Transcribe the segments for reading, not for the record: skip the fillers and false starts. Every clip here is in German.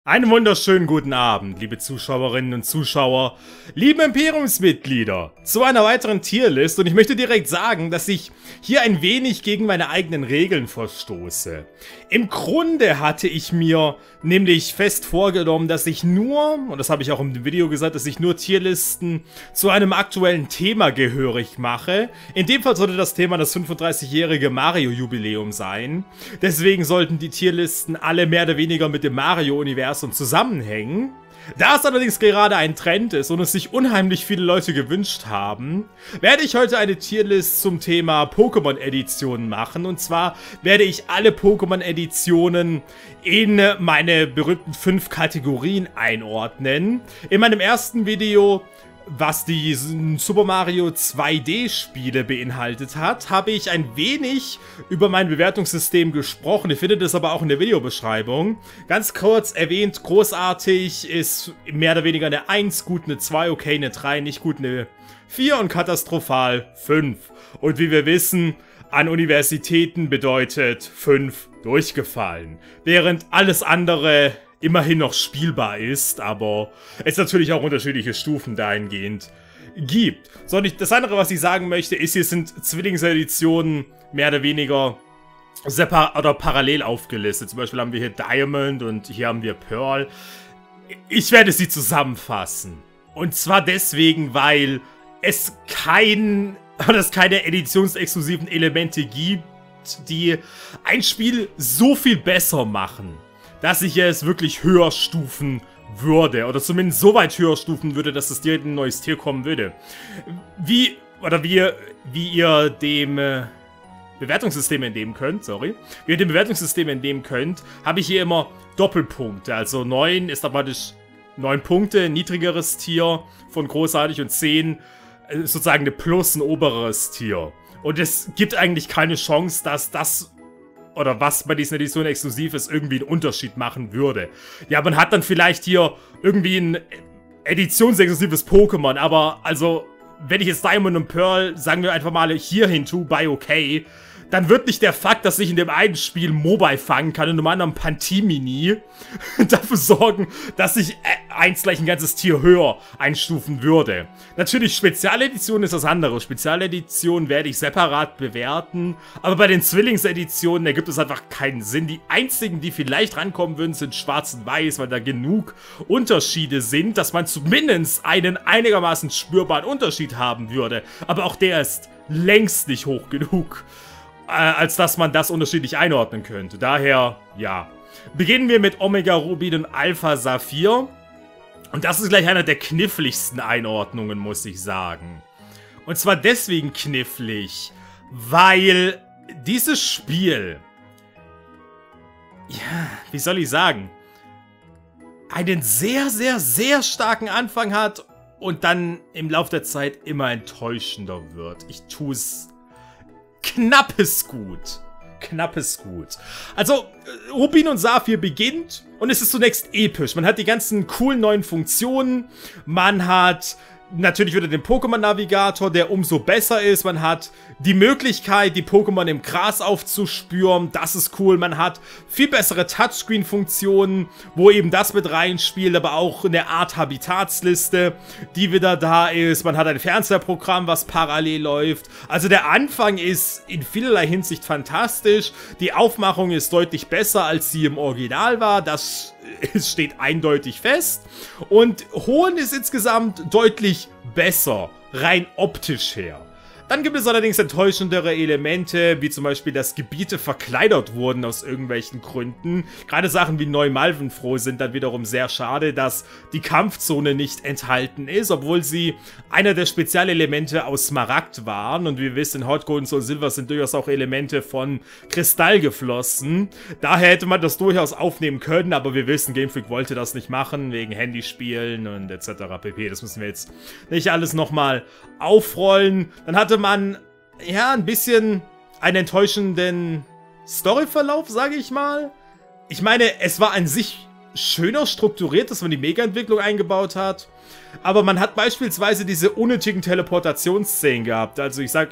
Einen wunderschönen guten Abend, liebe Zuschauerinnen und Zuschauer, liebe Imperiumsmitglieder, zu einer weiteren Tierlist, und ich möchte direkt sagen, dass ich hier ein wenig gegen meine eigenen Regeln verstoße. Im Grunde hatte ich mir nämlich fest vorgenommen, dass ich nur, und das habe ich auch im Video gesagt, dass ich nur Tierlisten zu einem aktuellen Thema gehörig mache. In dem Fall sollte das Thema das 35-jährige Mario-Jubiläum sein. Deswegen sollten die Tierlisten alle mehr oder weniger mit dem Mario-Universum zusammenhängen. Da es allerdings gerade ein Trend ist und es sich unheimlich viele Leute gewünscht haben, werde ich heute eine Tierlist zum Thema Pokémon-Editionen machen. Und zwar werde ich alle Pokémon-Editionen in meine berühmten 5 Kategorien einordnen. In meinem ersten Video, was die Super Mario 2D-Spiele beinhaltet hat, habe ich ein wenig über mein Bewertungssystem gesprochen. Ihr findet es aber auch in der Videobeschreibung. Ganz kurz erwähnt, großartig ist mehr oder weniger eine 1, gut eine 2, okay eine 3, nicht gut eine 4 und katastrophal 5. Und wie wir wissen, an Universitäten bedeutet 5 durchgefallen. Während alles andere immerhin noch spielbar ist, aber es natürlich auch unterschiedliche Stufen dahingehend gibt. So, und das andere, was ich sagen möchte, ist, hier sind Zwillingseditionen mehr oder weniger separat oder parallel aufgelistet. Zum Beispiel haben wir hier Diamond und hier haben wir Pearl. Ich werde sie zusammenfassen. Und zwar deswegen, weil es keine editionsexklusiven Elemente gibt, die ein Spiel so viel besser machen, dass ich es wirklich höher stufen würde. Oder zumindest so weit höher stufen würde, dass es direkt ein neues Tier kommen würde. Wie ihr dem Bewertungssystem entnehmen könnt, habe ich hier immer Doppelpunkte. Also 9 ist automatisch 9 Punkte, niedrigeres Tier von großartig, und 10 sozusagen eine Plus, ein oberes Tier. Und es gibt eigentlich keine Chance, dass das oder was bei diesen Editionen exklusiv ist, irgendwie einen Unterschied machen würde. Ja, man hat dann vielleicht hier irgendwie ein editionsexklusives Pokémon, aber also, wenn ich jetzt Diamond und Pearl, sagen wir einfach mal, hier hin tue, bei okay, dann wird nicht der Fakt, dass ich in dem einen Spiel Mobile fangen kann und im anderen Pantimini dafür sorgen, dass ich eins gleich ein ganzes Tier höher einstufen würde. Natürlich, Spezialedition ist das andere. Spezialedition werde ich separat bewerten, aber bei den Zwillingseditionen ergibt es einfach keinen Sinn. Die einzigen, die vielleicht rankommen würden, sind Schwarz und Weiß, weil da genug Unterschiede sind, dass man zumindest einen einigermaßen spürbaren Unterschied haben würde. Aber auch der ist längst nicht hoch genug, als dass man das unterschiedlich einordnen könnte. Daher, ja. Beginnen wir mit Omega Rubin und Alpha Saphir. Und das ist gleich einer der kniffligsten Einordnungen, muss ich sagen. Und zwar deswegen knifflig, weil dieses Spiel, ja, wie soll ich sagen, einen sehr, sehr, sehr starken Anfang hat und dann im Laufe der Zeit immer enttäuschender wird. Ich tue es knappes Gut. Knappes Gut. Also, Rubin und Saphir beginnt und es ist zunächst episch. Man hat die ganzen coolen neuen Funktionen. Man hat natürlich wieder den Pokémon-Navigator, der umso besser ist. Man hat die Möglichkeit, die Pokémon im Gras aufzuspüren. Das ist cool. Man hat viel bessere Touchscreen-Funktionen, wo eben das mit reinspielt, aber auch eine Art Habitatsliste, die wieder da ist. Man hat ein Fernseherprogramm, was parallel läuft. Also der Anfang ist in vielerlei Hinsicht fantastisch. Die Aufmachung ist deutlich besser, als sie im Original war. Das steht eindeutig fest. Und Hoenn ist insgesamt deutlich besser, rein optisch her. Dann gibt es allerdings enttäuschendere Elemente, wie zum Beispiel, dass Gebiete verkleinert wurden aus irgendwelchen Gründen. Gerade Sachen wie Neu-Malvenfroh sind dann wiederum sehr schade, dass die Kampfzone nicht enthalten ist, obwohl sie einer der Spezialelemente aus Smaragd waren. Und wir wissen, in Hot Gold und Soul Silver sind durchaus auch Elemente von Kristall geflossen. Daher hätte man das durchaus aufnehmen können, aber wir wissen, Game Freak wollte das nicht machen, wegen Handyspielen und etc. pp. Das müssen wir jetzt nicht alles nochmal aufrollen. Dann hatte man, ja, ein bisschen einen enttäuschenden Storyverlauf, sage ich mal. Ich meine, es war an sich schöner strukturiert, dass man die Mega-Entwicklung eingebaut hat. Aber man hat beispielsweise diese unnötigen Teleportationsszenen gehabt. Also ich sag,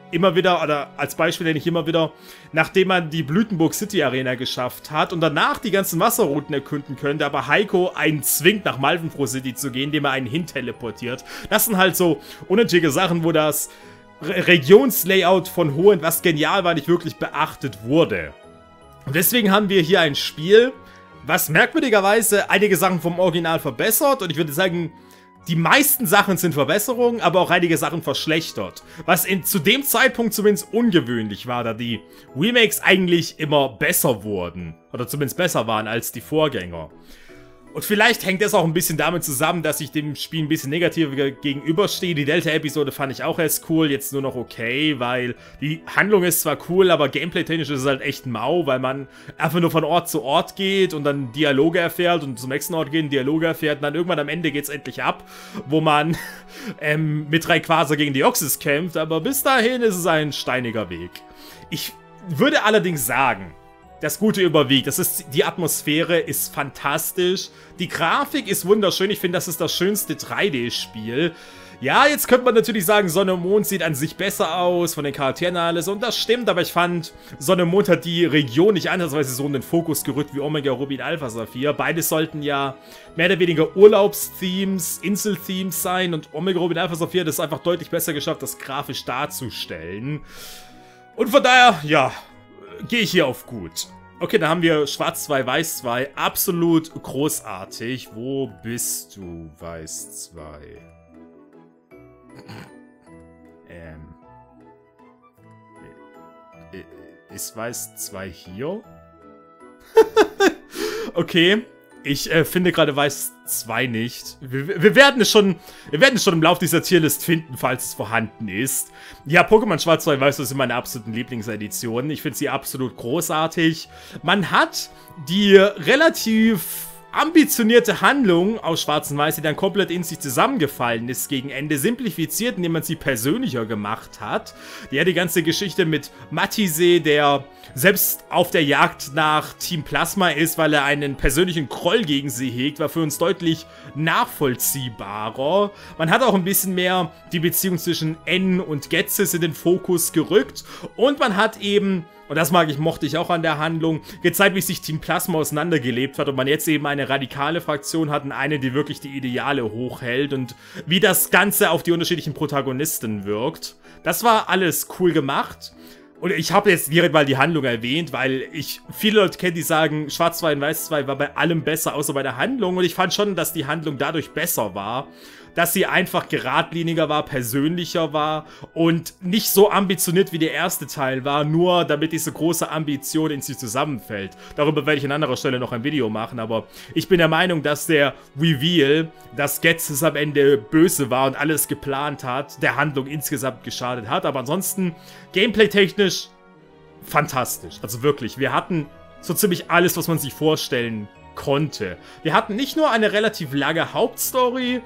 immer wieder, oder als Beispiel nenne ich immer wieder, nachdem man die Blütenburg City Arena geschafft hat und danach die ganzen Wasserrouten erkunden könnte, aber Heiko einen zwingt, nach Malvenfroh City zu gehen, indem er einen hin teleportiert. Das sind halt so unnötige Sachen, wo das Regionslayout von Hoenn, was genial war, nicht wirklich beachtet wurde. Und deswegen haben wir hier ein Spiel, was merkwürdigerweise einige Sachen vom Original verbessert, und ich würde sagen, die meisten Sachen sind Verbesserungen, aber auch einige Sachen verschlechtert. Was zu dem Zeitpunkt zumindest ungewöhnlich war, da die Remakes eigentlich immer besser wurden. Oder zumindest besser waren als die Vorgänger. Und vielleicht hängt das auch ein bisschen damit zusammen, dass ich dem Spiel ein bisschen negativer gegenüberstehe. Die Delta-Episode fand ich auch erst cool, jetzt nur noch okay, weil die Handlung ist zwar cool, aber gameplay-technisch ist es halt echt mau, weil man einfach nur von Ort zu Ort geht und dann Dialoge erfährt und zum nächsten Ort geht, Dialoge erfährt und dann irgendwann am Ende geht's endlich ab, wo man mit Rayquaza gegen Deoxys kämpft, aber bis dahin ist es ein steiniger Weg. Ich würde allerdings sagen, das Gute überwiegt. Die Atmosphäre ist fantastisch. Die Grafik ist wunderschön. Ich finde, das ist das schönste 3D-Spiel. Ja, jetzt könnte man natürlich sagen, Sonne und Mond sieht an sich besser aus, von den Charakteren alles. Und das stimmt, aber ich fand, Sonne und Mond hat die Region nicht ansatzweise so in den Fokus gerückt wie Omega Ruby und Alpha Saphir. Beides sollten ja mehr oder weniger Urlaubsthemes, Insel-Themes sein. Und Omega Ruby und Alpha Saphir hat es einfach deutlich besser geschafft, das grafisch darzustellen. Und von daher, ja, gehe ich hier auf gut. Okay, dann haben wir Schwarz 2, Weiß 2. Absolut großartig. Wo bist du, Weiß 2? Ist Weiß 2 hier? Okay. Ich finde gerade Weiß 2 nicht. Wir werden es schon im Laufe dieser Tierlist finden, falls es vorhanden ist. Ja, Pokémon Schwarz 2 Weiß, das sind meine absoluten Lieblingseditionen. Ich finde sie absolut großartig. Man hat die relativ ambitionierte Handlung aus Schwarz und Weiß, die dann komplett in sich zusammengefallen ist gegen Ende, simplifiziert, indem man sie persönlicher gemacht hat. Ja, die ganze Geschichte mit Matisse, der selbst auf der Jagd nach Team Plasma ist, weil er einen persönlichen Groll gegen sie hegt, war für uns deutlich nachvollziehbarer. Man hat auch ein bisschen mehr die Beziehung zwischen N und Ghetsis in den Fokus gerückt und man hat eben, und das mochte ich auch an der Handlung, gezeigt, wie sich Team Plasma auseinandergelebt hat und man jetzt eben eine radikale Fraktion hat und eine, die wirklich die Ideale hochhält und wie das Ganze auf die unterschiedlichen Protagonisten wirkt. Das war alles cool gemacht. Und ich habe jetzt direkt mal die Handlung erwähnt, weil ich viele Leute kenne, die sagen, Schwarz 2 und Weiß 2 war bei allem besser, außer bei der Handlung. Und ich fand schon, dass die Handlung dadurch besser war, dass sie einfach geradliniger war, persönlicher war und nicht so ambitioniert wie der erste Teil war, nur damit diese große Ambition in sich zusammenfällt. Darüber werde ich an anderer Stelle noch ein Video machen, aber ich bin der Meinung, dass der Reveal, dass Ghetsis am Ende böse war und alles geplant hat, der Handlung insgesamt geschadet hat. Aber ansonsten, gameplay-technisch, fantastisch. Also wirklich, wir hatten so ziemlich alles, was man sich vorstellen konnte. Wir hatten nicht nur eine relativ lange Hauptstory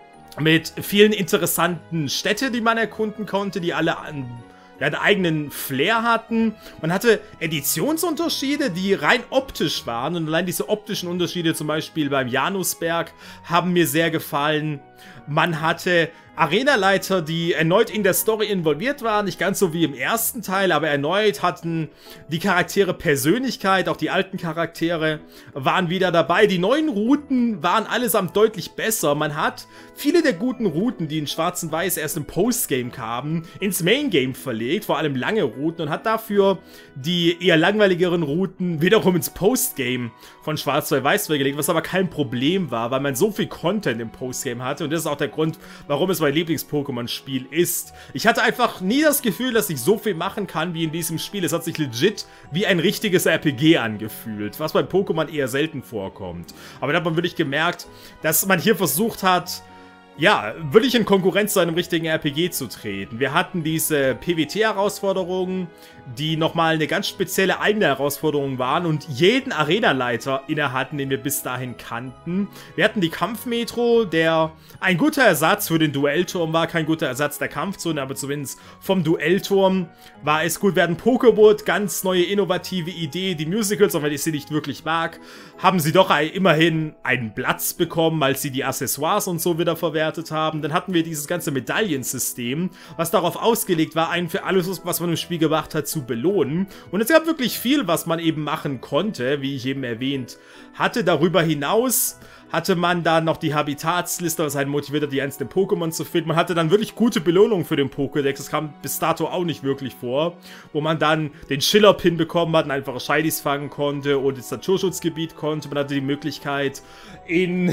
mit vielen interessanten Städten, die man erkunden konnte, die alle einen eigenen Flair hatten. Man hatte Editionsunterschiede, die rein optisch waren. Und allein diese optischen Unterschiede, zum Beispiel beim Janusberg, haben mir sehr gefallen. Man hatte Arenaleiter, die erneut in der Story involviert waren, nicht ganz so wie im ersten Teil, aber erneut hatten die Charaktere Persönlichkeit, auch die alten Charaktere waren wieder dabei. Die neuen Routen waren allesamt deutlich besser. Man hat viele der guten Routen, die in Schwarz und Weiß erst im Postgame kamen, ins Main-Game verlegt, vor allem lange Routen, und hat dafür die eher langweiligeren Routen wiederum ins Postgame von Schwarz 2 Weiß gelegt, was aber kein Problem war, weil man so viel Content im Postgame hatte, und das ist auch der Grund, warum es mein Lieblings-Pokémon-Spiel ist. Ich hatte einfach nie das Gefühl, dass ich so viel machen kann wie in diesem Spiel. Es hat sich legit wie ein richtiges RPG angefühlt, was bei Pokémon eher selten vorkommt. Aber da hat man wirklich gemerkt, dass man hier versucht hat, ja, wirklich in Konkurrenz zu einem richtigen RPG zu treten. Wir hatten diese PvT-Herausforderungen, die nochmal eine ganz spezielle eigene Herausforderung waren und jeden Arenaleiter inne hatten, den wir bis dahin kannten. Wir hatten die Kampfmetro, der ein guter Ersatz für den Duellturm war, kein guter Ersatz der Kampfzone, aber zumindest vom Duellturm war es gut. Wir hatten Pokéwood, ganz neue, innovative Idee. Die Musicals, auch wenn ich sie nicht wirklich mag, haben sie doch immerhin einen Platz bekommen, als sie die Accessoires und so wieder verwertet bewertet haben. Dann hatten wir dieses ganze Medaillensystem, was darauf ausgelegt war, einen für alles, was man im Spiel gemacht hat, zu belohnen. Und es gab wirklich viel, was man eben machen konnte, wie ich eben erwähnt hatte. Darüber hinaus hatte man dann noch die Habitatsliste, was einen motiviert hat, die einzelnen Pokémon zu finden. Man hatte dann wirklich gute Belohnungen für den Pokédex. Das kam bis dato auch nicht wirklich vor. Wo man dann den Schiller-Pin bekommen hat und einfache Shinies fangen konnte und ins Naturschutzgebiet konnte. Man hatte die Möglichkeit in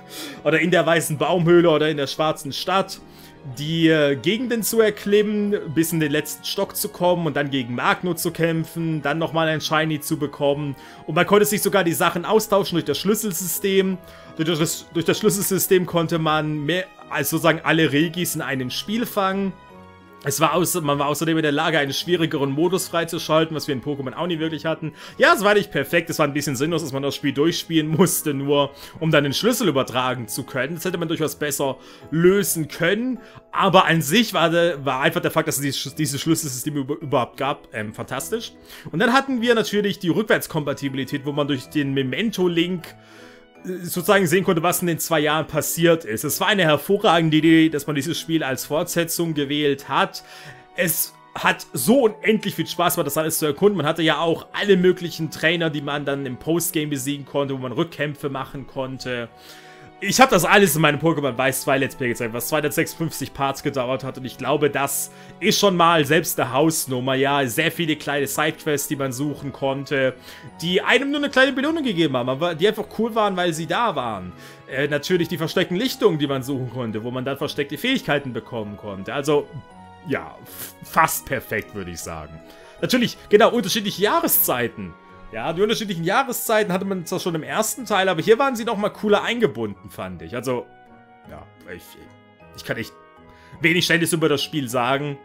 der Weißen Baumhöhle oder in der Schwarzen Stadt die Gegenden zu erklimmen, bis in den letzten Stock zu kommen und dann gegen Magno zu kämpfen, dann nochmal ein Shiny zu bekommen. Und man konnte sich sogar die Sachen austauschen durch das Schlüsselsystem. Durch das Schlüsselsystem konnte man sozusagen alle Regis in einem Spiel fangen. Man war außerdem in der Lage, einen schwierigeren Modus freizuschalten, was wir in Pokémon auch nie wirklich hatten. Ja, es war nicht perfekt, es war ein bisschen sinnlos, dass man das Spiel durchspielen musste, nur um dann den Schlüssel übertragen zu können. Das hätte man durchaus besser lösen können, aber an sich war einfach der Fakt, dass es dieses Schlüsselsystem überhaupt gab, fantastisch. Und dann hatten wir natürlich die Rückwärtskompatibilität, wo man durch den Memento-Link sozusagen sehen konnte, was in den 2 Jahren passiert ist. Es war eine hervorragende Idee, dass man dieses Spiel als Fortsetzung gewählt hat. Es hat so unendlich viel Spaß gemacht, das alles zu erkunden. Man hatte ja auch alle möglichen Trainer, die man dann im Postgame besiegen konnte, wo man Rückkämpfe machen konnte. Ich habe das alles in meinem Pokémon Weiß 2 Let's Play gezeigt, was 256 Parts gedauert hat, und ich glaube, das ist schon mal selbst eine Hausnummer, ja, sehr viele kleine Sidequests, die man suchen konnte, die einem nur eine kleine Belohnung gegeben haben, aber die einfach cool waren, weil sie da waren. Natürlich die versteckten Lichtungen, die man suchen konnte, wo man dann versteckte Fähigkeiten bekommen konnte, also, ja, fast perfekt, würde ich sagen. Natürlich, genau, unterschiedliche Jahreszeiten. Ja, die unterschiedlichen Jahreszeiten hatte man zwar schon im ersten Teil, aber hier waren sie nochmal cooler eingebunden, fand ich. Also, ja, ich kann echt wenig Schlechtes über das Spiel sagen.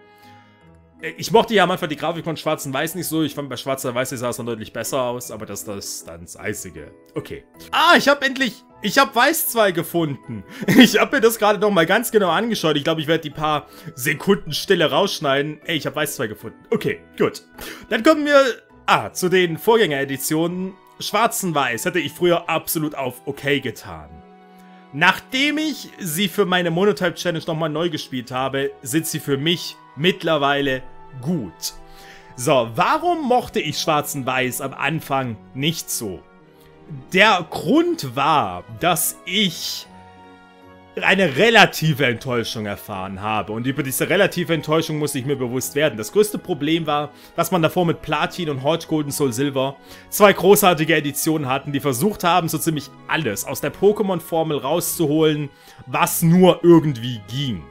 Ich mochte ja am Anfang die Grafik von Schwarz und Weiß nicht so. Ich fand, bei Schwarz und Weiß sah es dann deutlich besser aus, aber das ist dann das Einzige. Okay. Ah, ich habe Weiß 2 gefunden. Ich habe mir das gerade nochmal ganz genau angeschaut. Ich glaube, ich werde die paar Sekunden Stille rausschneiden. Ey, ich habe Weiß 2 gefunden. Okay, gut. Dann kommen wir zu den Vorgängereditionen. Schwarz und Weiß hätte ich früher absolut auf okay getan. Nachdem ich sie für meine Monotype Challenge nochmal neu gespielt habe, sind sie für mich mittlerweile gut. So, warum mochte ich Schwarz und Weiß am Anfang nicht so? Der Grund war, dass ich eine relative Enttäuschung erfahren habe. Und über diese relative Enttäuschung muss ich mir bewusst werden. Das größte Problem war, dass man davor mit Platin und Heart Gold und Soul Silver 2 großartige Editionen hatten, die versucht haben, so ziemlich alles aus der Pokémon-Formel rauszuholen, was nur irgendwie ging.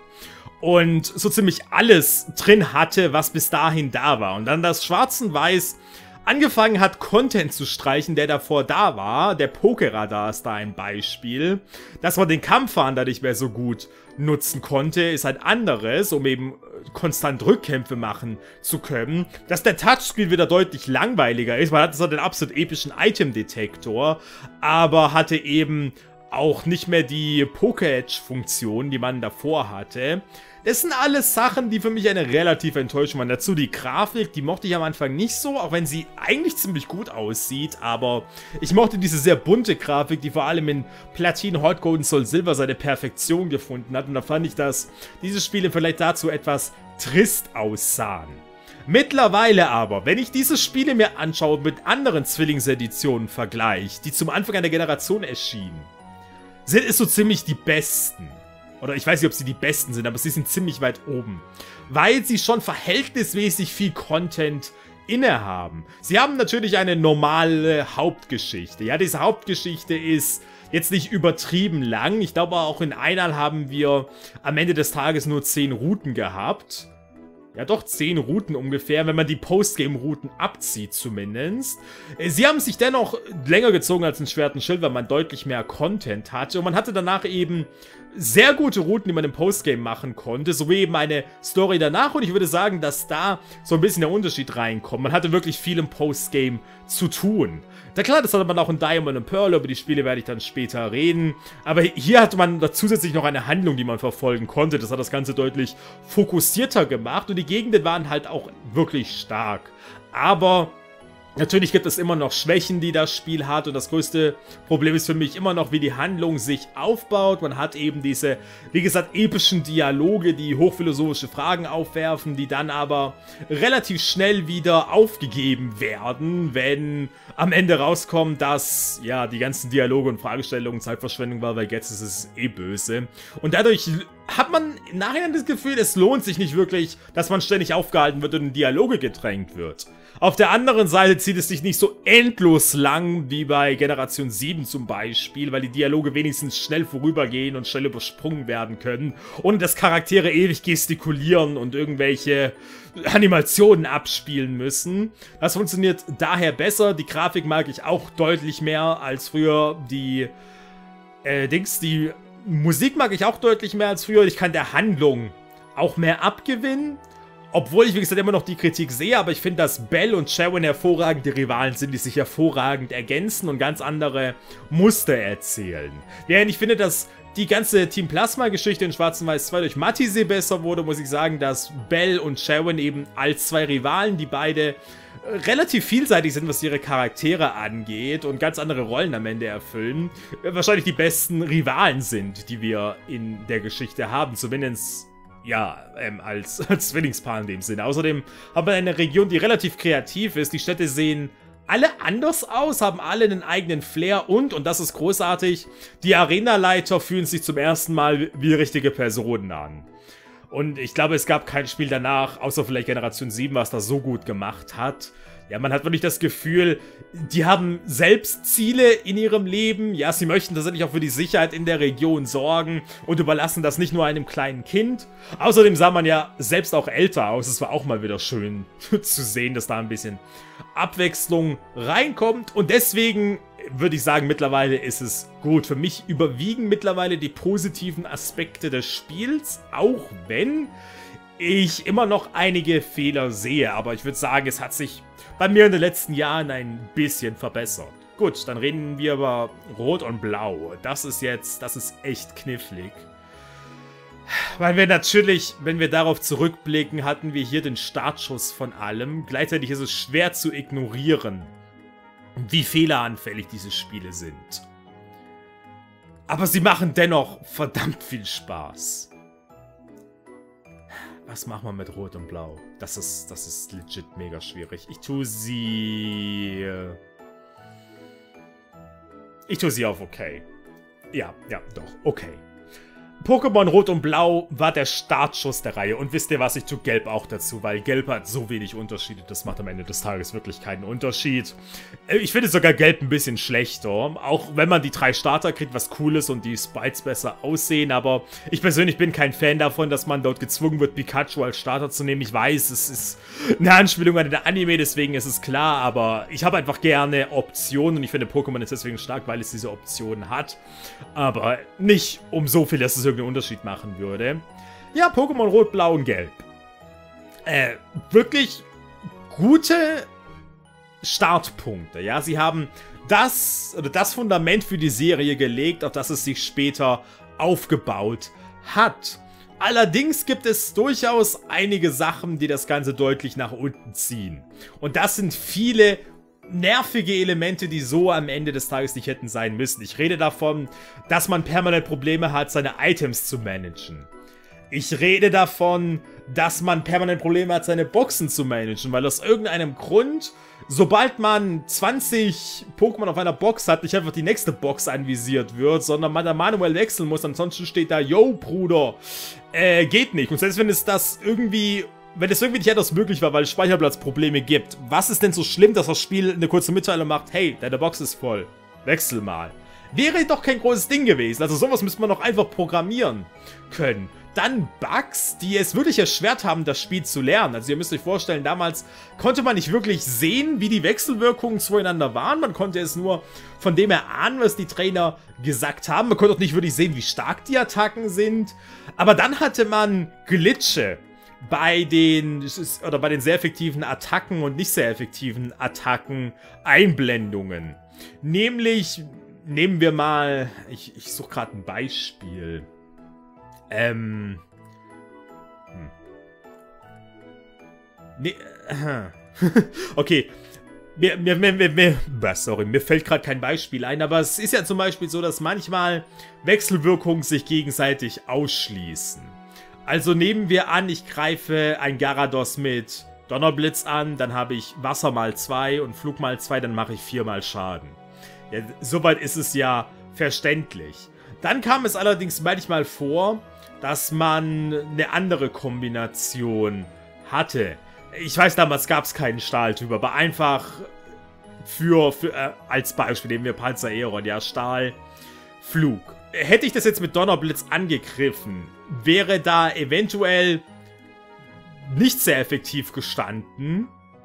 Und so ziemlich alles drin hatte, was bis dahin da war. Und dann das Schwarz und Weiß angefangen hat, Content zu streichen, der davor da war. Der Pokéradar ist da ein Beispiel. Dass man den Kampfwander nicht mehr so gut nutzen konnte, ist ein anderes, um eben konstant Rückkämpfe machen zu können. Dass der Touchscreen wieder deutlich langweiliger ist. Man hatte zwar den absolut epischen Item-Detektor, aber hatte eben auch nicht mehr die Poké-Edge-Funktion, die man davor hatte. Das sind alles Sachen, die für mich eine relative Enttäuschung waren. Dazu die Grafik, die mochte ich am Anfang nicht so, auch wenn sie eigentlich ziemlich gut aussieht, aber ich mochte diese sehr bunte Grafik, die vor allem in Platin, Heart Gold und Soul Silver seine Perfektion gefunden hat, und da fand ich, dass diese Spiele vielleicht dazu etwas trist aussahen. Mittlerweile aber, wenn ich diese Spiele mir anschaue und mit anderen Zwillingseditionen vergleiche, die zum Anfang einer Generation erschienen, sind es so ziemlich die besten. Oder ich weiß nicht, ob sie die besten sind, aber sie sind ziemlich weit oben. Weil sie schon verhältnismäßig viel Content innehaben. Sie haben natürlich eine normale Hauptgeschichte. Ja, diese Hauptgeschichte ist jetzt nicht übertrieben lang. Ich glaube, auch in Einal haben wir am Ende des Tages nur 10 Routen gehabt. Ja doch, 10 Routen ungefähr, wenn man die Postgame-Routen abzieht zumindest. Sie haben sich dennoch länger gezogen als ein Schwert und Schild, weil man deutlich mehr Content hatte. Und man hatte danach eben sehr gute Routen, die man im Postgame machen konnte, sowie eben eine Story danach. Und ich würde sagen, dass da so ein bisschen der Unterschied reinkommt. Man hatte wirklich viel im Postgame zu tun. Na klar, das hatte man auch in Diamond und Pearl, über die Spiele werde ich dann später reden. Aber hier hatte man da zusätzlich noch eine Handlung, die man verfolgen konnte. Das hat das Ganze deutlich fokussierter gemacht und die Gegenden waren halt auch wirklich stark. Aber Natürlich gibt es immer noch Schwächen, die das Spiel hat, und das größte Problem ist für mich immer noch, wie die Handlung sich aufbaut. Man hat eben diese, wie gesagt, epischen Dialoge, die hochphilosophische Fragen aufwerfen, die dann aber relativ schnell wieder aufgegeben werden, wenn am Ende rauskommt, dass, ja, die ganzen Dialoge und Fragestellungen Zeitverschwendung war, weil jetzt ist es eh böse. Und dadurch hat man im Nachhinein das Gefühl, es lohnt sich nicht wirklich, dass man ständig aufgehalten wird und in Dialoge gedrängt wird. Auf der anderen Seite zieht es sich nicht so endlos lang wie bei Generation 7 zum Beispiel, weil die Dialoge wenigstens schnell vorübergehen und schnell übersprungen werden können, ohne dass Charaktere ewig gestikulieren und irgendwelche Animationen abspielen müssen. Das funktioniert daher besser. Die Grafik mag ich auch deutlich mehr als früher. Die Musik mag ich auch deutlich mehr als früher. Ich kann der Handlung auch mehr abgewinnen. Obwohl ich, wie gesagt, immer noch die Kritik sehe, aber ich finde, dass Belle und Sharon hervorragende Rivalen sind, die sich hervorragend ergänzen und ganz andere Muster erzählen. Während ich finde, dass die ganze Team Plasma-Geschichte in Schwarz und Weiß 2 durch Matisse besser wurde, muss ich sagen, dass Belle und Sharon eben als zwei Rivalen, die beide relativ vielseitig sind, was ihre Charaktere angeht und ganz andere Rollen am Ende erfüllen, wahrscheinlich die besten Rivalen sind, die wir in der Geschichte haben, zumindest ja, als Zwillingspaar in dem Sinne. Außerdem haben wir eine Region, die relativ kreativ ist. Die Städte sehen alle anders aus, haben alle einen eigenen Flair und das ist großartig, die Arenaleiter fühlen sich zum ersten Mal wie richtige Personen an. Und ich glaube, es gab kein Spiel danach, außer vielleicht Generation 7, was das so gut gemacht hat. Ja, man hat wirklich das Gefühl, die haben selbst Ziele in ihrem Leben. Ja, sie möchten tatsächlich auch für die Sicherheit in der Region sorgen und überlassen das nicht nur einem kleinen Kind. Außerdem sah man ja selbst auch älter aus. Es war auch mal wieder schön zu sehen, dass da ein bisschen Abwechslung reinkommt. Und deswegen würde ich sagen, mittlerweile ist es gut. Für mich überwiegen mittlerweile die positiven Aspekte des Spiels, auch wenn ich immer noch einige Fehler sehe. Aber ich würde sagen, es hat sich bei mir in den letzten Jahren ein bisschen verbessert. Gut, dann reden wir über Rot und Blau. Das ist echt knifflig. Weil wir natürlich, wenn wir darauf zurückblicken, hatten wir hier den Startschuss von allem. Gleichzeitig ist es schwer zu ignorieren, wie fehleranfällig diese Spiele sind. Aber sie machen dennoch verdammt viel Spaß. Was machen wir mit Rot und Blau? Das ist legit mega schwierig. Ich tue sie auf okay. Ja, doch, okay. Pokémon Rot und Blau war der Startschuss der Reihe. Und wisst ihr was, ich tue Gelb auch dazu, weil Gelb hat so wenig Unterschiede, das macht am Ende des Tages wirklich keinen Unterschied. Ich finde sogar Gelb ein bisschen schlechter, auch wenn man die 3 Starter kriegt, was cool ist und die Sprites besser aussehen, aber ich persönlich bin kein Fan davon, dass man dort gezwungen wird, Pikachu als Starter zu nehmen. Ich weiß, es ist eine Anspielung an den Anime, deswegen ist es klar, aber ich habe einfach gerne Optionen und ich finde Pokémon ist deswegen stark, weil es diese Optionen hat, aber nicht um so viel, dass es irgendeinen Unterschied machen würde. Ja, Pokémon Rot, Blau und Gelb. Wirklich gute Startpunkte, ja. Sie haben das Fundament für die Serie gelegt, auf das es sich später aufgebaut hat. Allerdings gibt es durchaus einige Sachen, die das Ganze deutlich nach unten ziehen. Und das sind viele nervige Elemente, die so am Ende des Tages nicht hätten sein müssen. Ich rede davon, dass man permanent Probleme hat, seine Items zu managen. Ich rede davon, dass man permanent Probleme hat, seine Boxen zu managen, weil aus irgendeinem Grund, sobald man 20 Pokémon auf einer Box hat, nicht einfach die nächste Box anvisiert wird, sondern man da manuell wechseln muss, ansonsten steht da, yo, Bruder, geht nicht. Und selbst wenn es irgendwie nicht anders möglich war, weil es Speicherplatzprobleme gibt, was ist denn so schlimm, dass das Spiel eine kurze Mitteilung macht, hey, deine Box ist voll, wechsel mal. Wäre doch kein großes Ding gewesen, also sowas müsste man doch einfach programmieren können. Dann Bugs, die es wirklich erschwert haben, das Spiel zu lernen. Also ihr müsst euch vorstellen, damals konnte man nicht wirklich sehen, wie die Wechselwirkungen zueinander waren. Man konnte es nur von dem erahnen, was die Trainer gesagt haben. Man konnte auch nicht wirklich sehen, wie stark die Attacken sind. Aber dann hatte man Glitche bei den sehr effektiven Attacken und nicht sehr effektiven Attacken Einblendungen. Nämlich, nehmen wir mal, ich suche gerade ein Beispiel. Nee, okay. Mir fällt gerade kein Beispiel ein, aber es ist ja zum Beispiel so, dass manchmal Wechselwirkungen sich gegenseitig ausschließen. Also nehmen wir an, ich greife ein Gyarados mit Donnerblitz an, dann habe ich Wasser mal 2 und Flug mal 2, dann mache ich 4 mal Schaden. Ja, soweit ist es ja verständlich. Dann kam es allerdings manchmal vor, dass man eine andere Kombination hatte. Ich weiß, damals gab es keinen Stahltyp, aber einfach als Beispiel nehmen wir Panzer Aeron, ja, Stahl, Flug. Hätte ich das jetzt mit Donnerblitz angegriffen, wäre da eventuell nicht sehr effektiv gestanden,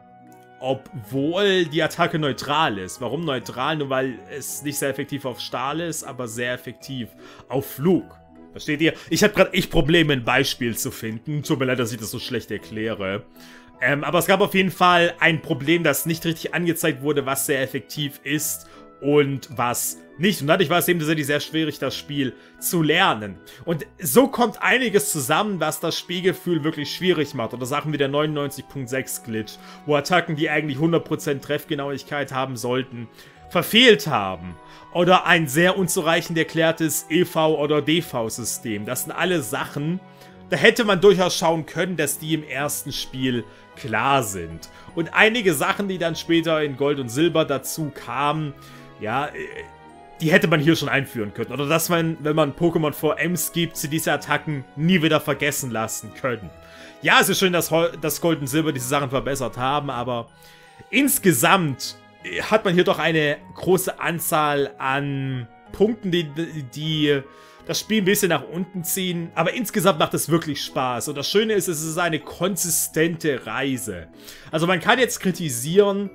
obwohl die Attacke neutral ist. Warum neutral? Nur weil es nicht sehr effektiv auf Stahl ist, aber sehr effektiv auf Flug. Versteht ihr? Ich habe gerade echt Probleme, ein Beispiel zu finden. Tut mir leid, dass ich das so schlecht erkläre. Aber es gab auf jeden Fall ein Problem, das nicht richtig angezeigt wurde, was sehr effektiv ist und was nicht. Und dadurch war es eben tatsächlich sehr schwierig, das Spiel zu lernen. Und so kommt einiges zusammen, was das Spielgefühl wirklich schwierig macht. Oder Sachen wie der 99.6 Glitch, wo Attacken, die eigentlich 100% Treffgenauigkeit haben sollten, verfehlt haben. Oder ein sehr unzureichend erklärtes EV- oder DV-System. Das sind alle Sachen, da hätte man durchaus schauen können, dass die im ersten Spiel klar sind. Und einige Sachen, die dann später in Gold und Silber dazu kamen, ja, die hätte man hier schon einführen können. Oder dass man, wenn man Pokémon VMs gibt, sie diese Attacken nie wieder vergessen lassen können. Ja, es ist schön, dass Gold und Silber diese Sachen verbessert haben, aber insgesamt hat man hier doch eine große Anzahl an Punkten, die das Spiel ein bisschen nach unten ziehen. Aber insgesamt macht es wirklich Spaß. Und das Schöne ist, es ist eine konsistente Reise. Also man kann jetzt kritisieren,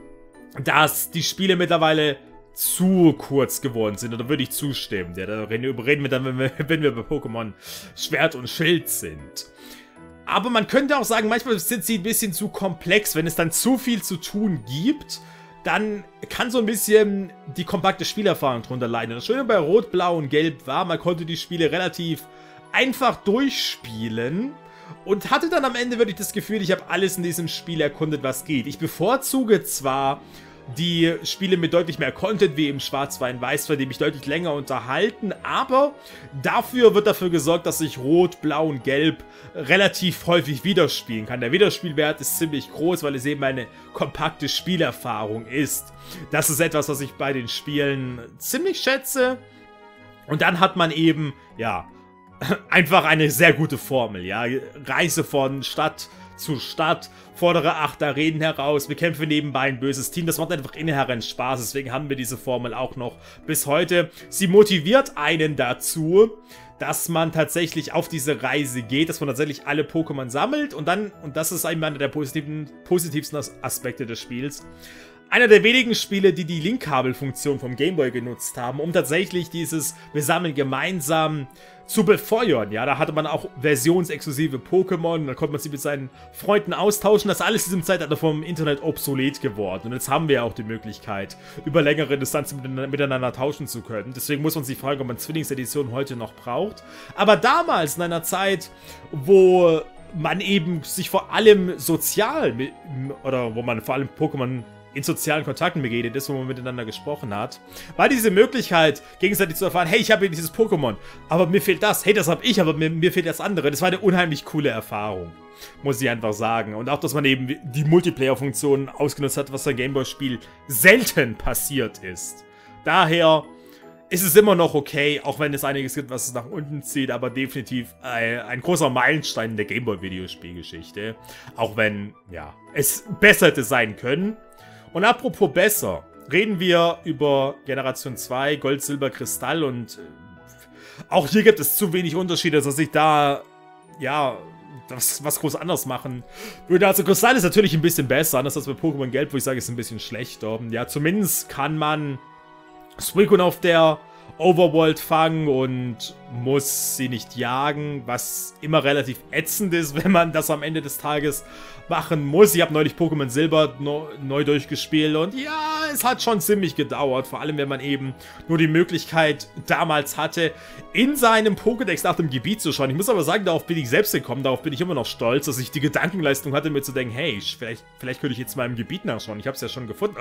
dass die Spiele mittlerweile zu kurz geworden sind. Oder würde ich zustimmen. Ja, da reden wir dann, wenn wir bei Pokémon Schwert und Schild sind. Aber man könnte auch sagen, manchmal sind sie ein bisschen zu komplex. Wenn es dann zu viel zu tun gibt, dann kann so ein bisschen die kompakte Spielerfahrung drunter leiden. Das Schöne bei Rot, Blau und Gelb war, man konnte die Spiele relativ einfach durchspielen und hatte dann am Ende wirklich das Gefühl, ich habe alles in diesem Spiel erkundet, was geht. Ich bevorzuge zwar die Spiele mit deutlich mehr Content, wie im Schwarz-Weiß, die mich deutlich länger unterhalten, aber dafür wird dafür gesorgt, dass ich Rot, Blau und Gelb relativ häufig wiederspielen kann. Der Wiederspielwert ist ziemlich groß, weil es eben eine kompakte Spielerfahrung ist. Das ist etwas, was ich bei den Spielen ziemlich schätze. Und dann hat man eben, ja, einfach eine sehr gute Formel, ja. Reise von Stadt zu Stadt, fordere 8 Arenen heraus, bekämpfe nebenbei ein böses Team. Das macht einfach inhärent Spaß, deswegen haben wir diese Formel auch noch bis heute. Sie motiviert einen dazu, dass man tatsächlich auf diese Reise geht, dass man tatsächlich alle Pokémon sammelt und das ist einer der positivsten Aspekte des Spiels, einer der wenigen Spiele, die die Link-Kabel-Funktion vom Gameboy genutzt haben, um tatsächlich dieses Wir sammeln gemeinsam zu befeuern. Ja, da hatte man auch versionsexklusive Pokémon, da konnte man sie mit seinen Freunden austauschen. Das ist alles in diesem Zeitalter vom Internet obsolet geworden. Und jetzt haben wir ja auch die Möglichkeit, über längere Distanzen miteinander tauschen zu können. Deswegen muss man sich fragen, ob man Zwillingseditionen heute noch braucht. Aber damals, in einer Zeit, wo man eben sich vor allem sozial, oder wo man vor allem Pokémon in sozialen Kontakten begegnet ist, wo man miteinander gesprochen hat, war diese Möglichkeit, gegenseitig zu erfahren, hey, ich habe hier dieses Pokémon, aber mir fehlt das, hey, das habe ich, aber mir fehlt das andere. Das war eine unheimlich coole Erfahrung, muss ich einfach sagen. Und auch, dass man eben die Multiplayer-Funktion ausgenutzt hat, was beim Gameboy-Spiel selten passiert ist. Daher ist es immer noch okay, auch wenn es einiges gibt, was es nach unten zieht, aber definitiv ein großer Meilenstein in der Gameboy-Videospielgeschichte. Auch wenn, ja, es besser hätte sein können. Und apropos besser, reden wir über Generation 2, Gold, Silber, Kristall und auch hier gibt es zu wenig Unterschiede, dass ich da, ja, was groß anders machen würde. Also Kristall ist natürlich ein bisschen besser, anders als bei Pokémon Gelb, wo ich sage, ist ein bisschen schlechter. Ja, zumindest kann man Suicune auf der Overworld fangen und muss sie nicht jagen, was immer relativ ätzend ist, wenn man das am Ende des Tages machen muss. Ich habe neulich Pokémon Silber neu durchgespielt und ja, es hat schon ziemlich gedauert. Vor allem, wenn man eben nur die Möglichkeit damals hatte, in seinem Pokédex nach dem Gebiet zu schauen. Ich muss aber sagen, darauf bin ich selbst gekommen. Darauf bin ich immer noch stolz, dass ich die Gedankenleistung hatte, mir zu denken, hey, vielleicht könnte ich jetzt mal im Gebiet nachschauen. Ich habe es ja schon gefunden.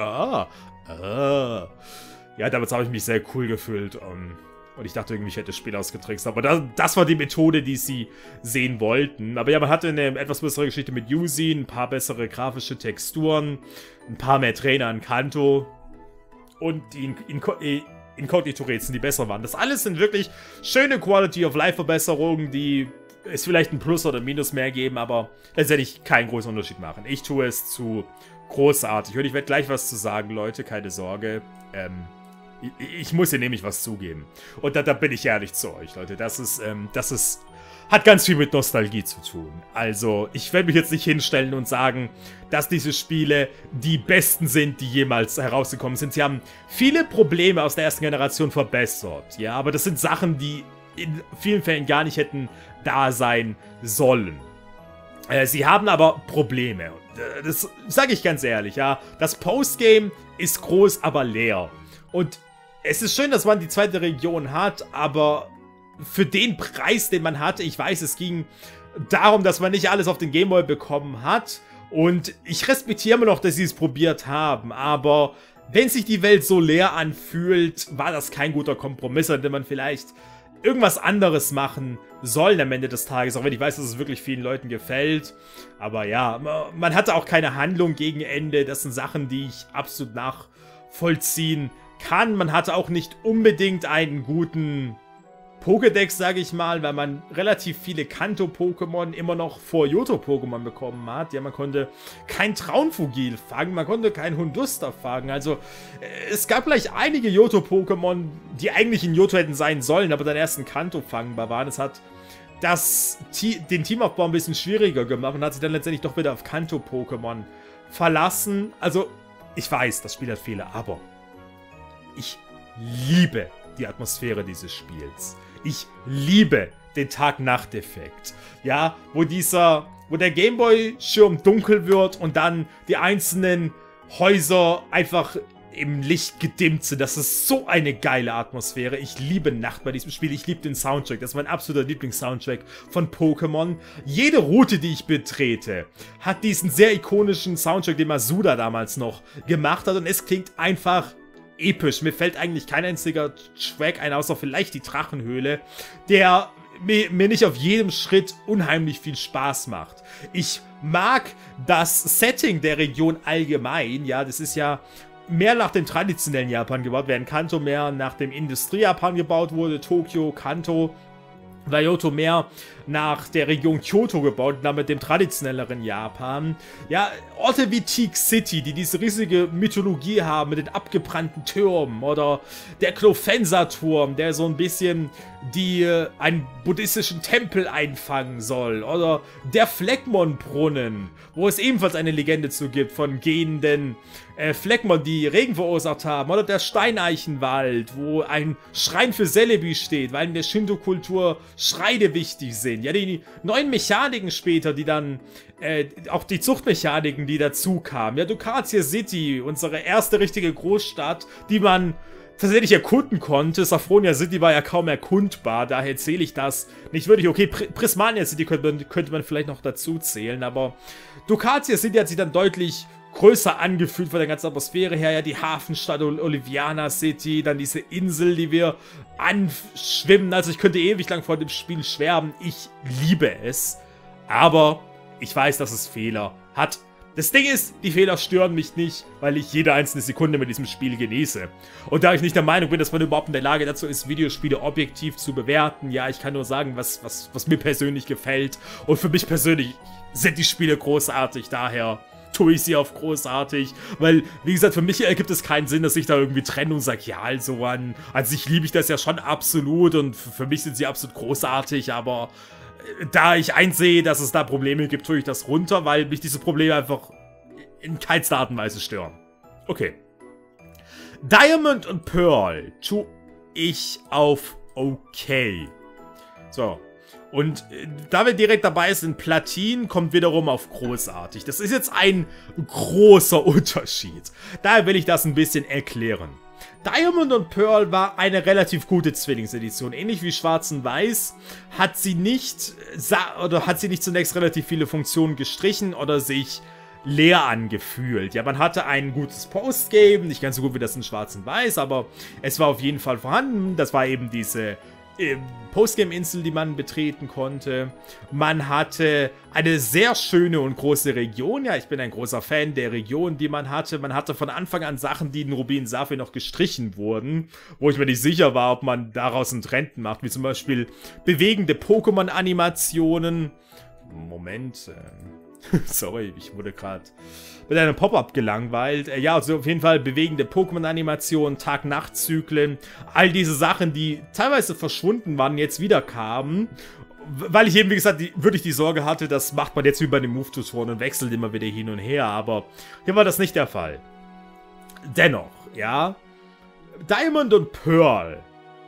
Ja, damals habe ich mich sehr cool gefühlt. Und ich dachte irgendwie, ich hätte das Spiel ausgetrickst. Aber das war die Methode, die sie sehen wollten. Aber ja, man hatte eine etwas bessere Geschichte mit Yuzi, ein paar bessere grafische Texturen, ein paar mehr Trainer in Kanto und die Inkognito-Rätsel, die besser waren. Das alles sind wirklich schöne Quality-of-Life-Verbesserungen, die es vielleicht ein Plus oder Minus mehr geben, aber letztendlich keinen großen Unterschied machen. Ich tue es zu großartig. Und ich werde gleich was zu sagen, Leute, keine Sorge. Ich muss hier nämlich was zugeben. Und da bin ich ehrlich zu euch, Leute. Hat ganz viel mit Nostalgie zu tun. Also, ich werde mich jetzt nicht hinstellen und sagen, dass diese Spiele die besten sind, die jemals herausgekommen sind. Sie haben viele Probleme aus der ersten Generation verbessert. Ja, aber das sind Sachen, die in vielen Fällen gar nicht hätten da sein sollen. Sie haben aber Probleme. Das sage ich ganz ehrlich, ja. Das Postgame ist groß, aber leer. Und es ist schön, dass man die zweite Region hat, aber für den Preis, den man hatte, ich weiß, es ging darum, dass man nicht alles auf den Gameboy bekommen hat. Und ich respektiere immer noch, dass sie es probiert haben, aber wenn sich die Welt so leer anfühlt, war das kein guter Kompromiss, an dem man vielleicht irgendwas anderes machen sollen am Ende des Tages, auch wenn ich weiß, dass es wirklich vielen Leuten gefällt. Aber ja, man hatte auch keine Handlung gegen Ende. Das sind Sachen, die ich absolut nachvollziehen kann. Man hatte auch nicht unbedingt einen guten Pokédex, sage ich mal, weil man relativ viele Kanto-Pokémon immer noch vor Johto-Pokémon bekommen hat. Ja, man konnte kein Traunfugil fangen, man konnte kein Hunduster fangen. Also, es gab gleich einige Johto-Pokémon, die eigentlich in Johto hätten sein sollen, aber dann erst in Kanto fangbar waren. Es hat den Teamaufbau ein bisschen schwieriger gemacht und hat sich dann letztendlich doch wieder auf Kanto-Pokémon verlassen. Also, ich weiß, das Spiel hat Fehler, aber ich liebe die Atmosphäre dieses Spiels. Ich liebe den Tag-Nacht-Effekt. Ja, wo der Gameboy-Schirm dunkel wird und dann die einzelnen Häuser einfach im Licht gedimmt sind. Das ist so eine geile Atmosphäre. Ich liebe Nacht bei diesem Spiel. Ich liebe den Soundtrack. Das ist mein absoluter Lieblings-Soundtrack von Pokémon. Jede Route, die ich betrete, hat diesen sehr ikonischen Soundtrack, den Masuda damals noch gemacht hat. Und es klingt einfach episch. Mir fällt eigentlich kein einziger Track ein, außer vielleicht die Drachenhöhle, der mir nicht auf jedem Schritt unheimlich viel Spaß macht. Ich mag das Setting der Region allgemein. Ja, das ist ja mehr nach dem traditionellen Japan gebaut, während Kanto mehr nach dem Industrie-Japan gebaut wurde. Tokio, Kanto, Kyoto mehr nach der Region Kyoto gebaut, damit dem traditionelleren Japan. Ja, Orte wie Teak City, die diese riesige Mythologie haben mit den abgebrannten Türmen, oder der Clofensa-Turm, der so ein bisschen einen buddhistischen Tempel einfangen soll, oder der Phlegmon-Brunnen, wo es ebenfalls eine Legende zu gibt von gehenden Phlegmon, die Regen verursacht haben, oder der Steineichenwald, wo ein Schrein für Celebi steht, weil in der Shinto-Kultur Schreine wichtig sind. Ja, die neuen Mechaniken später, die dann, auch die Zuchtmechaniken, die dazu kamen. Ja, Ducatia City, unsere erste richtige Großstadt, die man tatsächlich erkunden konnte. Saphronia City war ja kaum erkundbar, daher erzähle ich das nicht wirklich. Okay, Prismania City könnte man vielleicht noch dazu zählen, aber Ducatia City hat sich dann deutlich größer angefühlt von der ganzen Atmosphäre her. Ja, die Hafenstadt Oliviana City, dann diese Insel, die wir anschwimmen. Also ich könnte ewig lang vor dem Spiel schwärmen. Ich liebe es. Aber ich weiß, dass es Fehler hat. Das Ding ist, die Fehler stören mich nicht, weil ich jede einzelne Sekunde mit diesem Spiel genieße. Und da ich nicht der Meinung bin, dass man überhaupt in der Lage dazu ist, Videospiele objektiv zu bewerten, ja, ich kann nur sagen, was mir persönlich gefällt. Und für mich persönlich sind die Spiele großartig, daher tue ich sie auf großartig, weil, wie gesagt, für mich ergibt es keinen Sinn, dass ich da irgendwie trenne und sage, ja, also an sich liebe ich das ja schon absolut und für mich sind sie absolut großartig, aber da ich einsehe, dass es da Probleme gibt, tue ich das runter, weil mich diese Probleme einfach in keinster Art und Weise stören. Okay. Diamond und Pearl tue ich auf okay. So. Und da wir direkt dabei sind, Platin kommt wiederum auf großartig. Das ist jetzt ein großer Unterschied. Daher will ich das ein bisschen erklären. Diamond und Pearl war eine relativ gute Zwillingsedition. Ähnlich wie Schwarz und Weiß hat sie nicht zunächst relativ viele Funktionen gestrichen oder sich leer angefühlt. Ja, man hatte ein gutes Postgame, nicht ganz so gut wie das in Schwarz und Weiß, aber es war auf jeden Fall vorhanden. Das war eben diese Postgame-Insel, die man betreten konnte. Man hatte eine sehr schöne und große Region. Ja, ich bin ein großer Fan der Region, die man hatte. Man hatte von Anfang an Sachen, die in Rubin Sapphire noch gestrichen wurden, wo ich mir nicht sicher war, ob man daraus einen Trend macht, wie zum Beispiel bewegende Pokémon-Animationen. Moment, sorry, ich wurde gerade mit einem Pop-Up gelangweilt. Ja, also auf jeden Fall bewegende Pokémon-Animationen, Tag-Nacht-Zyklen, all diese Sachen, die teilweise verschwunden waren, jetzt wieder kamen. Weil ich eben, wie gesagt, wirklich die Sorge hatte, das macht man jetzt wie bei den Move-Tutoren und wechselt immer wieder hin und her, aber hier war das nicht der Fall. Dennoch, ja, Diamond und Pearl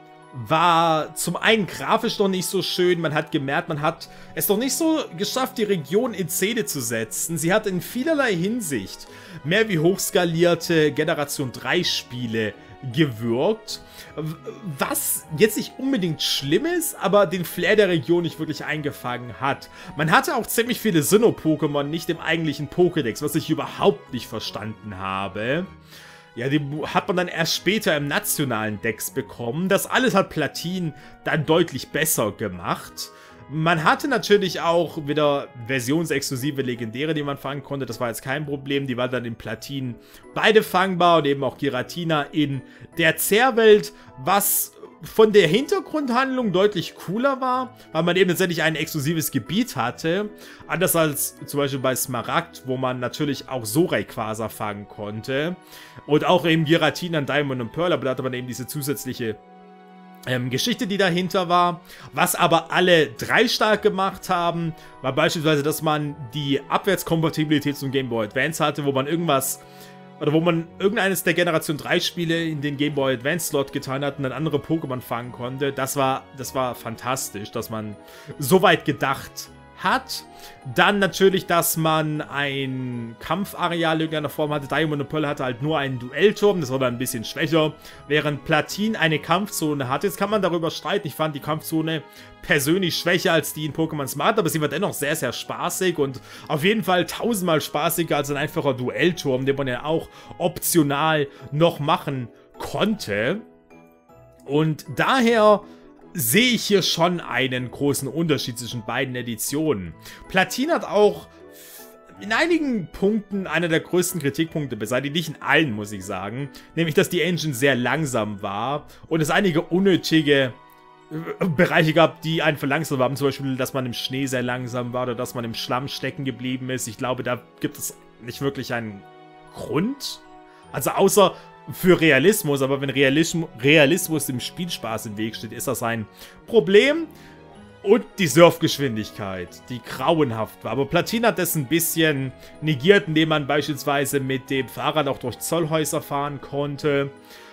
war zum einen grafisch noch nicht so schön, man hat gemerkt, man hat es noch nicht so geschafft, die Region in Szene zu setzen. Sie hat in vielerlei Hinsicht mehr wie hochskalierte Generation 3 Spiele gewirkt, was jetzt nicht unbedingt schlimm ist, aber den Flair der Region nicht wirklich eingefangen hat. Man hatte auch ziemlich viele Sinnoh-Pokémon nicht im eigentlichen Pokédex, was ich überhaupt nicht verstanden habe. Ja, die hat man dann erst später im nationalen Dex bekommen. Das alles hat Platin dann deutlich besser gemacht. Man hatte natürlich auch wieder versionsexklusive Legendäre, die man fangen konnte. Das war jetzt kein Problem. Die waren dann in Platin beide fangbar und eben auch Giratina in der Zerrwelt, was von der Hintergrundhandlung deutlich cooler war, weil man eben tatsächlich ein exklusives Gebiet hatte. Anders als zum Beispiel bei Smaragd, wo man natürlich auch so Rayquaza fangen konnte. Und auch eben Giratina, Diamond und Pearl, aber da hatte man eben diese zusätzliche Geschichte, die dahinter war. Was aber alle drei stark gemacht haben, war beispielsweise, dass man die Abwärtskompatibilität zum Game Boy Advance hatte, wo man irgendeines der Generation 3 Spiele in den Game Boy Advance Slot getan hat und dann andere Pokémon fangen konnte. Das war fantastisch, dass man so weit gedacht hat. Dann natürlich, dass man ein Kampfareal in irgendeiner Form hatte. Diamond und Pearl hatte halt nur einen Duellturm, das war dann ein bisschen schwächer, während Platin eine Kampfzone hatte. Jetzt kann man darüber streiten, ich fand die Kampfzone persönlich schwächer als die in Pokémon Smart, aber sie war dennoch sehr, sehr spaßig und auf jeden Fall tausendmal spaßiger als ein einfacher Duellturm, den man ja auch optional noch machen konnte. Und daher sehe ich hier schon einen großen Unterschied zwischen beiden Editionen. Platin hat auch in einigen Punkten einer der größten Kritikpunkte beseitigt, nicht in allen, muss ich sagen, nämlich, dass die Engine sehr langsam war und es einige unnötige Bereiche gab, die einen verlangsamt haben, zum Beispiel, dass man im Schnee sehr langsam war oder dass man im Schlamm stecken geblieben ist. Ich glaube, da gibt es nicht wirklich einen Grund. Also außer für Realismus, aber wenn Realismus dem Spielspaß im Weg steht, ist das ein Problem. Und die Surfgeschwindigkeit, die grauenhaft war. Aber Platin hat das ein bisschen negiert, indem man beispielsweise mit dem Fahrrad auch durch Zollhäuser fahren konnte.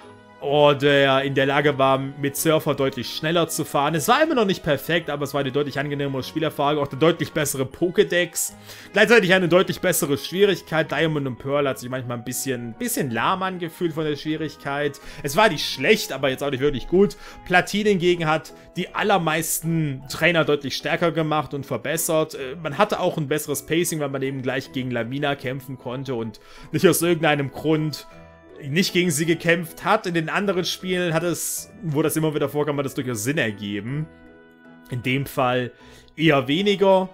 Oder in der Lage war, mit Surfer deutlich schneller zu fahren. Es war immer noch nicht perfekt, aber es war eine deutlich angenehmere Spielerfahrung. Auch eine deutlich bessere Pokédex. Gleichzeitig eine deutlich bessere Schwierigkeit. Diamond und Pearl hat sich manchmal ein bisschen lahm angefühlt von der Schwierigkeit. Es war nicht schlecht, aber jetzt auch nicht wirklich gut. Platin hingegen hat die allermeisten Trainer deutlich stärker gemacht und verbessert. Man hatte auch ein besseres Pacing, weil man eben gleich gegen Lamina kämpfen konnte und nicht aus irgendeinem Grund nicht gegen sie gekämpft hat. In den anderen Spielen hat es, wo das immer wieder vorkam, hat es durchaus Sinn ergeben. In dem Fall eher weniger.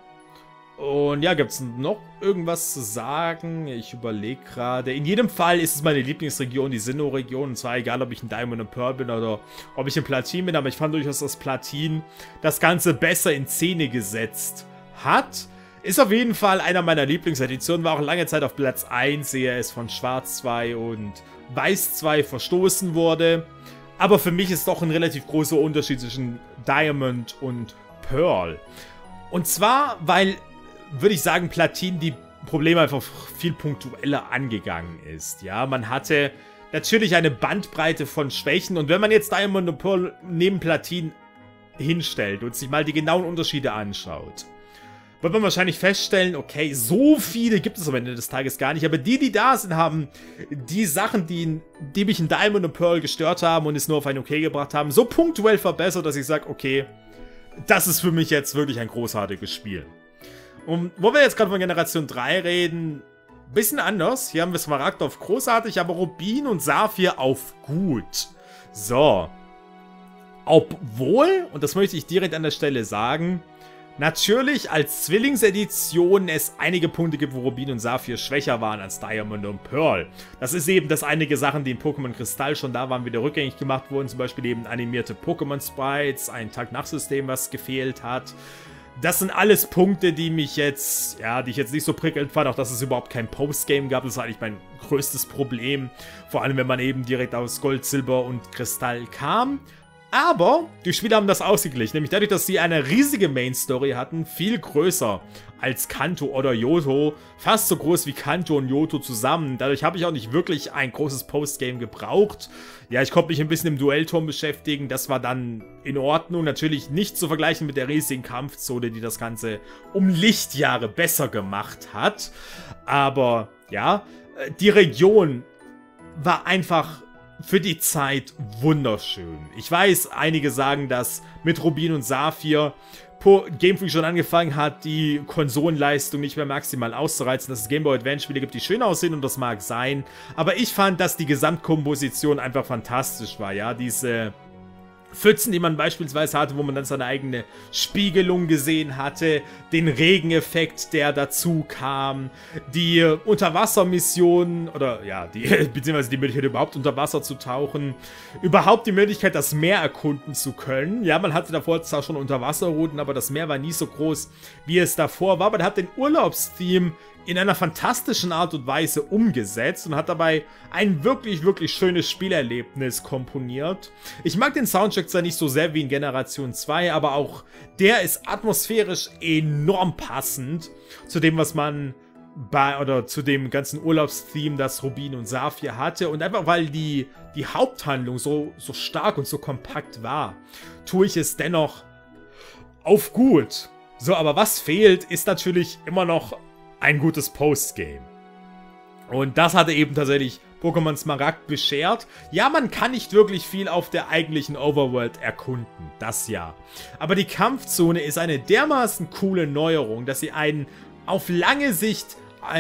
Und ja, gibt es noch irgendwas zu sagen? Ich überlege gerade. In jedem Fall ist es meine Lieblingsregion, die Sinnoh-Region. Und zwar egal, ob ich in Diamond und Pearl bin oder ob ich in Platin bin. Aber ich fand durchaus, dass Platin das Ganze besser in Szene gesetzt hat. Ist auf jeden Fall einer meiner Lieblingseditionen, war auch lange Zeit auf Platz 1, ehe es von Schwarz 2 und Weiß 2 verstoßen wurde. Aber für mich ist doch ein relativ großer Unterschied zwischen Diamond und Pearl. Und zwar, weil, würde ich sagen, Platin die Probleme einfach viel punktueller angegangen ist. Ja, man hatte natürlich eine Bandbreite von Schwächen und wenn man jetzt Diamond und Pearl neben Platin hinstellt und sich mal die genauen Unterschiede anschaut, wird man wahrscheinlich feststellen, okay, so viele gibt es am Ende des Tages gar nicht, aber die da sind, haben die Sachen, die mich in Diamond und Pearl gestört haben und es nur auf ein Okay gebracht haben, so punktuell verbessert, dass ich sage, okay, das ist für mich jetzt wirklich ein großartiges Spiel. Und wo wir jetzt gerade von Generation 3 reden, bisschen anders. Hier haben wir Smaragd auf großartig, aber Rubin und Saphir auf gut. So. Obwohl, und das möchte ich direkt an der Stelle sagen, natürlich als Zwillingsedition es einige Punkte gibt, wo Rubin und Saphir schwächer waren als Diamond und Pearl. Das ist eben, dass einige Sachen, die in Pokémon Kristall schon da waren, wieder rückgängig gemacht wurden. Zum Beispiel eben animierte Pokémon-Sprites, ein Tag-Nacht-System, was gefehlt hat. Das sind alles Punkte, die mich jetzt, ja, die ich jetzt nicht so prickelnd fand. Auch, dass es überhaupt kein Postgame gab, das war eigentlich mein größtes Problem. Vor allem, wenn man eben direkt aus Gold, Silber und Kristall kam. Aber die Spieler haben das ausgeglichen, nämlich dadurch, dass sie eine riesige Main-Story hatten, viel größer als Kanto oder Johto, fast so groß wie Kanto und Johto zusammen. Dadurch habe ich auch nicht wirklich ein großes Postgame gebraucht. Ja, ich konnte mich ein bisschen im Duellturm beschäftigen, das war dann in Ordnung. Natürlich nicht zu vergleichen mit der riesigen Kampfzone, die das Ganze um Lichtjahre besser gemacht hat. Aber ja, die Region war einfach für die Zeit wunderschön. Ich weiß, einige sagen, dass mit Rubin und Saphir Game Freak schon angefangen hat, die Konsolenleistung nicht mehr maximal auszureizen, dass es Game Boy Advance Spiele gibt, die schön aussehen, und das mag sein. Aber ich fand, dass die Gesamtkomposition einfach fantastisch war, ja, diese Pfützen, die man beispielsweise hatte, wo man dann seine eigene Spiegelung gesehen hatte, den Regeneffekt, der dazu kam, die Unterwassermissionen, oder ja, beziehungsweise die Möglichkeit überhaupt unter Wasser zu tauchen, überhaupt die Möglichkeit, das Meer erkunden zu können. Ja, man hatte davor zwar schon Unterwasserrouten, aber das Meer war nie so groß, wie es davor war. Man hat den Urlaubstheme in einer fantastischen Art und Weise umgesetzt und hat dabei ein wirklich, wirklich schönes Spielerlebnis komponiert. Ich mag den Soundtrack zwar nicht so sehr wie in Generation 2, aber auch der ist atmosphärisch enorm passend zu dem, was man zu dem ganzen Urlaubstheme, das Rubin und Saphir hatte, und einfach weil die Haupthandlung so stark und so kompakt war, tue ich es dennoch auf gut. So, aber was fehlt, ist natürlich immer noch ein gutes Postgame. Und das hatte eben tatsächlich Pokémon Smaragd beschert. Ja, man kann nicht wirklich viel auf der eigentlichen Overworld erkunden, das ja. Aber die Kampfzone ist eine dermaßen coole Neuerung, dass sie einen auf lange Sicht,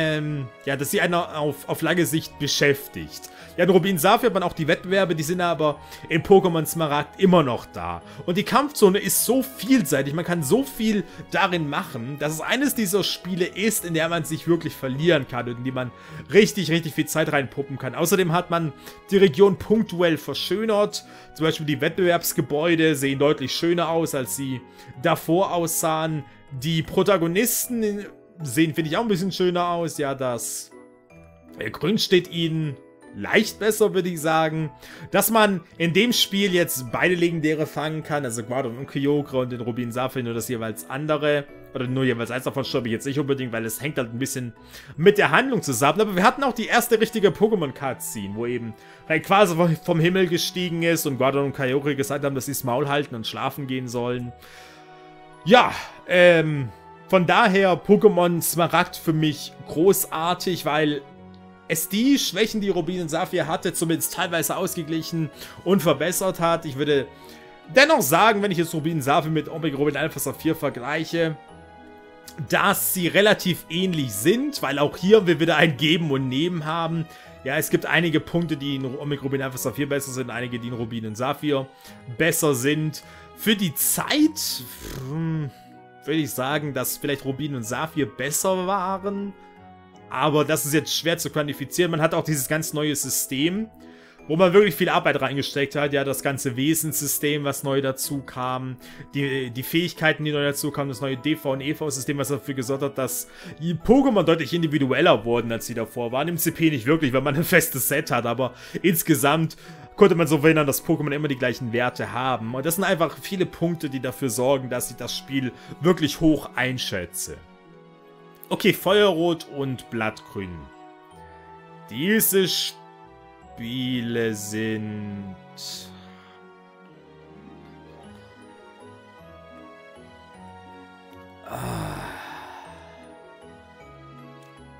auf lange Sicht beschäftigt. Ja, in Rubin Saphir hat man auch die Wettbewerbe, die sind aber in Pokémon Smaragd immer noch da. Und die Kampfzone ist so vielseitig, man kann so viel darin machen, dass es eines dieser Spiele ist, in der man sich wirklich verlieren kann und in die man richtig, richtig viel Zeit reinpuppen kann. Außerdem hat man die Region punktuell verschönert. Zum Beispiel die Wettbewerbsgebäude sehen deutlich schöner aus, als sie davor aussahen. Die Protagonisten sehen, finde ich, auch ein bisschen schöner aus. Ja, das Grün steht ihnen leicht besser, würde ich sagen. Dass man in dem Spiel jetzt beide Legendäre fangen kann, also Guardon und Kyogre, und in Rubin Saphir nur das jeweils andere, oder nur jeweils eins davon, glaube ich jetzt nicht unbedingt, weil es hängt halt ein bisschen mit der Handlung zusammen. Aber wir hatten auch die erste richtige Pokémon-Cutscene, wo eben quasi vom Himmel gestiegen ist und Guardon und Kyogre gesagt haben, dass sie das Maul halten und schlafen gehen sollen. Ja, von daher Pokémon Smaragd für mich großartig, weil es die Schwächen, die Rubin und Saphir hatte, zumindest teilweise ausgeglichen und verbessert hat. Ich würde dennoch sagen, wenn ich jetzt Rubin und Saphir mit Omega Rubin Alpha Saphir vergleiche, dass sie relativ ähnlich sind, weil auch hier wir wieder ein Geben und Nehmen haben. Ja, es gibt einige Punkte, die in Omega Rubin Alpha Saphir besser sind, einige, die in Rubin und Saphir besser sind. Für die Zeit würde ich sagen, dass vielleicht Rubin und Saphir besser waren. Aber das ist jetzt schwer zu quantifizieren. Man hat auch dieses ganz neue System, wo man wirklich viel Arbeit reingesteckt hat. Ja, das ganze Wesenssystem, was neu dazu kam. Die Fähigkeiten, die neu dazu kamen. Das neue DV- und EV-System, was dafür gesorgt hat, dass die Pokémon deutlich individueller wurden, als sie davor waren. Im CP nicht wirklich, weil man ein festes Set hat. Aber insgesamt konnte man so verhindern, dass Pokémon immer die gleichen Werte haben. Und das sind einfach viele Punkte, die dafür sorgen, dass ich das Spiel wirklich hoch einschätze. Okay, Feuerrot und Blattgrün. Diese Spiele sind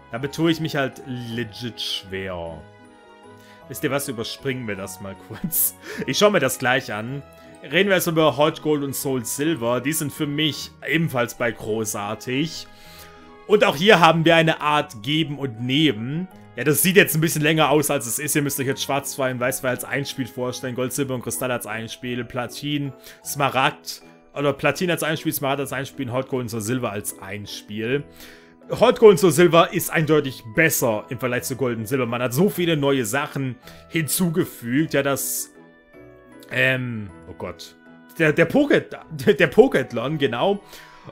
Damit tue ich mich halt legit schwer. Wisst ihr was, überspringen wir das mal kurz. Ich schaue mir das gleich an. Reden wir jetzt über Hot Gold und Soul Silver. Die sind für mich ebenfalls bei großartig. Und auch hier haben wir eine Art Geben und Nehmen. Ja, das sieht jetzt ein bisschen länger aus, als es ist. Ihr müsst euch jetzt Schwarz, Weiß und Weiß als ein Spiel vorstellen. Gold, Silber und Kristall als ein Spiel. Platin, Smaragd. Oder Platin als ein Spiel, Smaragd als ein Spiel. Und Hot Gold und Soul Silver als ein Spiel. Hot Gold und Soul Silver ist eindeutig besser im Vergleich zu Gold und Silber. Man hat so viele neue Sachen hinzugefügt. Ja, das... oh Gott. Der Pokethlon, genau.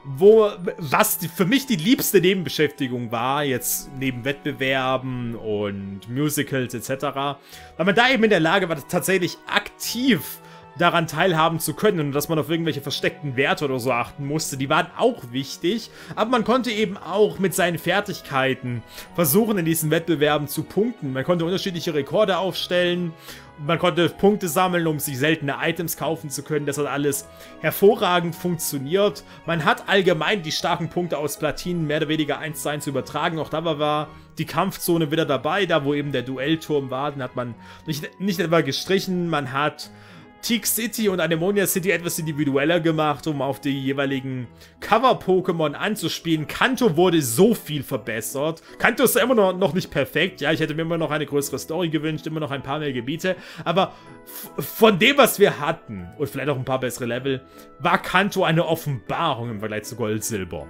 Was für mich die liebste Nebenbeschäftigung war, jetzt neben Wettbewerben und Musicals etc., weil man da eben in der Lage war, tatsächlich aktiv daran teilhaben zu können und dass man auf irgendwelche versteckten Werte oder so achten musste, die waren auch wichtig, aber man konnte eben auch mit seinen Fertigkeiten versuchen, in diesen Wettbewerben zu punkten. Man konnte unterschiedliche Rekorde aufstellen, man konnte Punkte sammeln, um sich seltene Items kaufen zu können. Das hat alles hervorragend funktioniert. Man hat allgemein die starken Punkte aus Platinen mehr oder weniger 1:1 übertragen. Auch da war die Kampfzone wieder dabei, da wo eben der Duellturm war. Den hat man nicht etwa gestrichen, man hat Teak City und Anemonia City etwas individueller gemacht, um auf die jeweiligen Cover-Pokémon anzuspielen. Kanto wurde so viel verbessert. Kanto ist immer noch nicht perfekt. Ja, ich hätte mir immer noch eine größere Story gewünscht, immer noch ein paar mehr Gebiete. Aber von dem, was wir hatten, und vielleicht auch ein paar bessere Level, war Kanto eine Offenbarung im Vergleich zu Gold, Silber.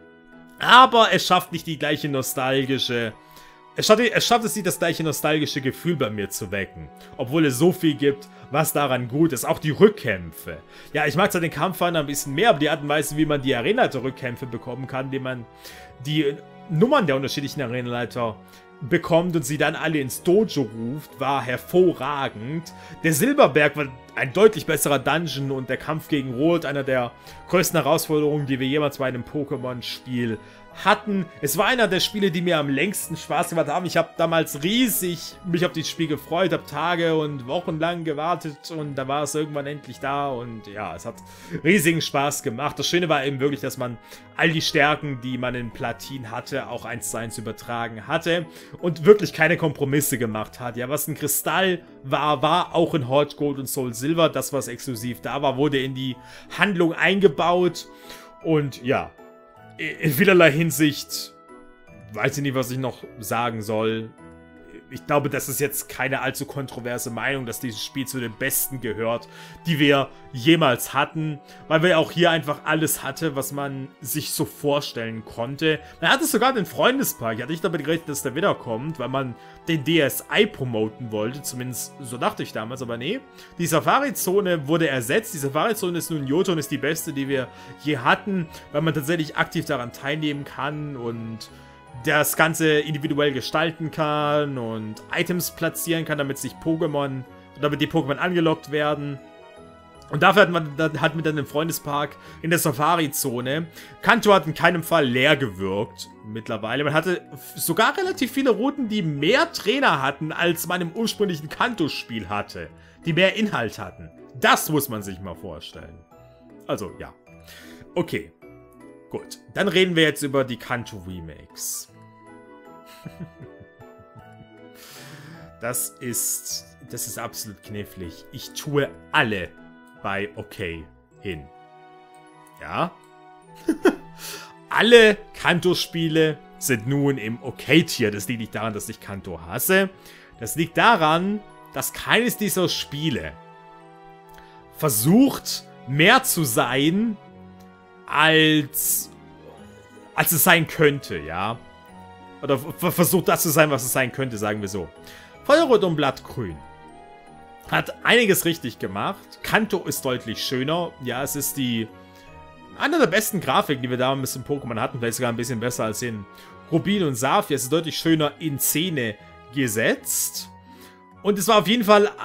Aber es schafft nicht die gleiche nostalgische... Es schafft es nicht, das gleiche nostalgische Gefühl bei mir zu wecken. Obwohl es so viel gibt, was daran gut ist. Auch die Rückkämpfe. Ja, ich mag zwar den Kampffinder ein bisschen mehr, aber die Art und Weise, wie man die Arenaleiter-Rückkämpfe bekommen kann, indem man die Nummern der unterschiedlichen Arenaleiter bekommt und sie dann alle ins Dojo ruft, war hervorragend. Der Silberberg war ein deutlich besserer Dungeon und der Kampf gegen Rot einer der größten Herausforderungen, die wir jemals bei einem Pokémon-Spiel hatten. Es war einer der Spiele, die mir am längsten Spaß gemacht haben. Ich habe damals riesig mich auf dieses Spiel gefreut, habe Tage und Wochen lang gewartet und da war es irgendwann endlich da und ja, es hat riesigen Spaß gemacht. Das Schöne war eben wirklich, dass man all die Stärken, die man in Platin hatte, auch 1:1 übertragen hatte und wirklich keine Kompromisse gemacht hat. Ja, was ein Kristall war auch in Hot Gold und Soul Silver. Das, was exklusiv da war, wurde in die Handlung eingebaut und ja, in vielerlei Hinsicht weiß ich nicht, was ich noch sagen soll. Ich glaube, das ist jetzt keine allzu kontroverse Meinung, dass dieses Spiel zu den besten gehört, die wir jemals hatten. Weil wir auch hier einfach alles hatte, was man sich so vorstellen konnte. Man hatte sogar den Freundespark. Ich hatte nicht damit gerechnet, dass der wiederkommt, weil man den DSi promoten wollte. Zumindest so dachte ich damals, aber nee. Die Safari-Zone wurde ersetzt. Die Safari-Zone ist nun Johto und ist die beste, die wir je hatten, weil man tatsächlich aktiv daran teilnehmen kann und das Ganze individuell gestalten kann und Items platzieren kann, damit die Pokémon angelockt werden. Und dafür hat man dann den Freundespark in der Safari-Zone. Kanto hat in keinem Fall leer gewirkt mittlerweile. Man hatte sogar relativ viele Routen, die mehr Trainer hatten, als man im ursprünglichen Kanto-Spiel hatte. Die mehr Inhalt hatten. Das muss man sich mal vorstellen. Also, ja. Okay. Gut. Dann reden wir jetzt über die Kanto-Remakes. Das ist absolut knifflig. Ich tue alle bei okay hin. Ja? Alle Kanto-Spiele sind nun im Okay-Tier. Das liegt nicht daran, dass ich Kanto hasse. Das liegt daran, dass keines dieser Spiele versucht, mehr zu sein, als es sein könnte, ja? Oder versucht das zu sein, was es sein könnte, sagen wir so. Feuerrot und Blattgrün hat einiges richtig gemacht. Kanto ist deutlich schöner. Ja, es ist eine der besten Grafiken, die wir damals in Pokémon hatten. Vielleicht sogar ein bisschen besser als in Rubin und Saphir. Es ist deutlich schöner in Szene gesetzt. Und es war auf jeden Fall,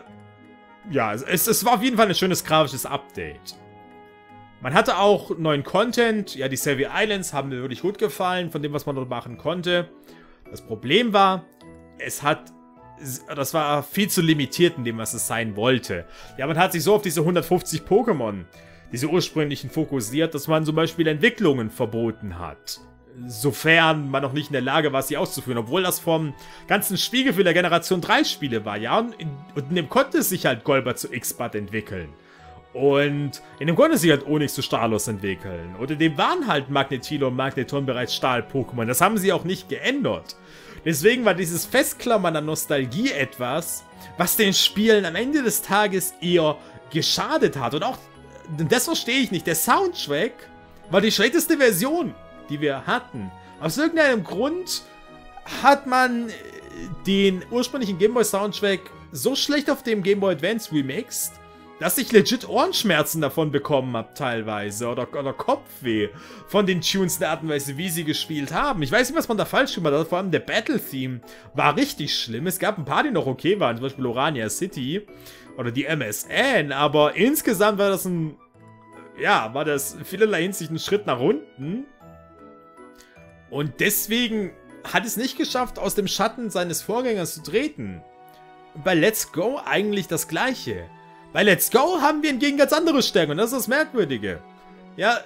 es war auf jeden Fall ein schönes grafisches Update. Man hatte auch neuen Content. Ja, die Savvy Islands haben mir wirklich gut gefallen, von dem, was man dort machen konnte. Das Problem war, das war viel zu limitiert in dem, was es sein wollte. Ja, man hat sich so auf diese 150 Pokémon, diese ursprünglichen, fokussiert, dass man zum Beispiel Entwicklungen verboten hat. sofern man noch nicht in der Lage war, sie auszuführen. Obwohl das vom ganzen Spielgefühl der Generation 3 Spiele war, ja. Und in dem konnte es sich halt Golbat zu X-Bud entwickeln. Und in dem konnte sich halt Onix zu Stalos entwickeln. Und in dem waren halt Magnetilo und Magneton bereits Stahl-Pokémon. Das haben sie auch nicht geändert. Deswegen war dieses Festklammern an Nostalgie etwas, was den Spielen am Ende des Tages eher geschadet hat. Und auch, das verstehe ich nicht, der Soundtrack war die schlechteste Version, die wir hatten. Aus irgendeinem Grund hat man den ursprünglichen Game Boy Soundtrack so schlecht auf dem Game Boy Advance remixed, dass ich legit Ohrenschmerzen davon bekommen habe teilweise oder Kopfweh von den Tunes, der Art und Weise, wie sie gespielt haben. Ich weiß nicht, was man da falsch gemacht hat, vor allem der Battle-Theme war richtig schlimm. Es gab ein paar, die noch okay waren, zum Beispiel Orania City oder die MSN, aber insgesamt war das war das in vielerlei Hinsicht ein Schritt nach unten. Und deswegen hat es nicht geschafft, aus dem Schatten seines Vorgängers zu treten. Und bei Let's Go eigentlich das Gleiche. Bei Let's Go haben wir hingegen ganz andere Stärken und das ist das Merkwürdige. Ja,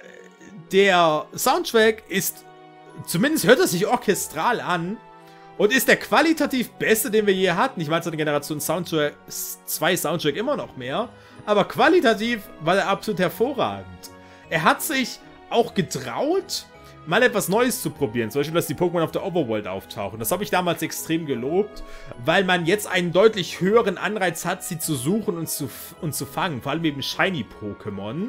der Soundtrack ist, zumindest hört er sich orchestral an und ist der qualitativ beste, den wir je hatten. Ich meine, zu der Generation 2 Soundtrack immer noch mehr, aber qualitativ war er absolut hervorragend. Er hat sich auch getraut, mal etwas Neues zu probieren. Zum Beispiel, dass die Pokémon auf der Overworld auftauchen. Das habe ich damals extrem gelobt, weil man jetzt einen deutlich höheren Anreiz hat, sie zu suchen und zu fangen. Vor allem eben Shiny-Pokémon.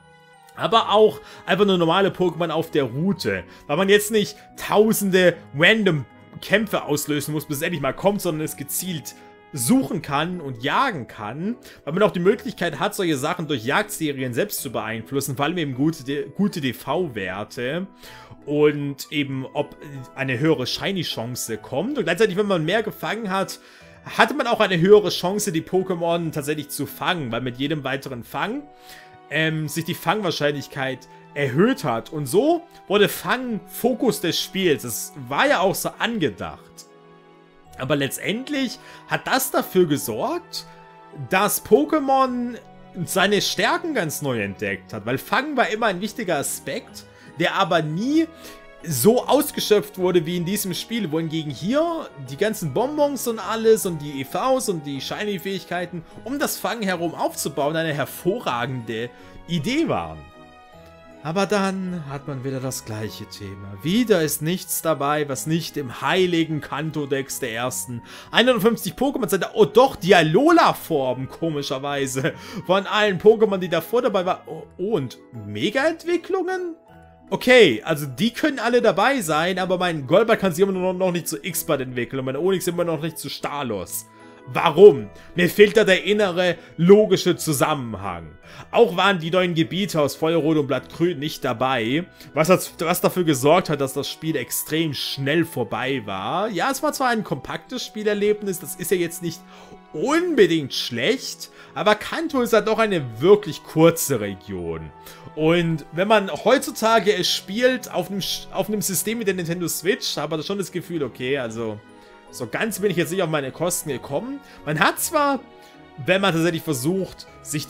Aber auch einfach nur normale Pokémon auf der Route. Weil man jetzt nicht tausende random Kämpfe auslösen muss, bis es endlich mal kommt, sondern es gezielt suchen kann und jagen kann, weil man auch die Möglichkeit hat, solche Sachen durch Jagdserien selbst zu beeinflussen, vor allem eben gute DV-Werte und eben ob eine höhere Shiny-Chance kommt und gleichzeitig, wenn man mehr gefangen hat, hatte man auch eine höhere Chance, die Pokémon tatsächlich zu fangen, weil mit jedem weiteren Fang sich die Fangwahrscheinlichkeit erhöht hat und so wurde Fang Fokus des Spiels. Das war ja auch so angedacht. Aber letztendlich hat das dafür gesorgt, dass Pokémon seine Stärken ganz neu entdeckt hat. Weil Fangen war immer ein wichtiger Aspekt, der aber nie so ausgeschöpft wurde wie in diesem Spiel. Wohingegen hier die ganzen Bonbons und alles und die EVs und die Shiny-Fähigkeiten, um das Fangen herum aufzubauen, eine hervorragende Idee waren. Aber dann hat man wieder das gleiche Thema. Wieder ist nichts dabei, was nicht im heiligen Kanto-Dex der ersten 150 Pokémon sind. Oh doch, die Alola-Formen, komischerweise. Von allen Pokémon, die davor dabei waren. Oh, und Mega-Entwicklungen? Okay, also die können alle dabei sein, aber mein Golbat kann sich immer noch nicht zu X-Bud entwickeln und mein Onix immer noch nicht zu Stalos. Warum? Mir fehlt da der innere, logische Zusammenhang. Auch waren die neuen Gebiete aus Feuerrot und Blattgrün nicht dabei, was dafür gesorgt hat, dass das Spiel extrem schnell vorbei war. Ja, es war zwar ein kompaktes Spielerlebnis, das ist ja jetzt nicht unbedingt schlecht, aber Kanto ist halt doch eine wirklich kurze Region. Und wenn man heutzutage es spielt auf einem System wie der Nintendo Switch, hat man schon das Gefühl, okay, also so ganz bin ich jetzt nicht auf meine Kosten gekommen. Man hat zwar, wenn man tatsächlich versucht, sich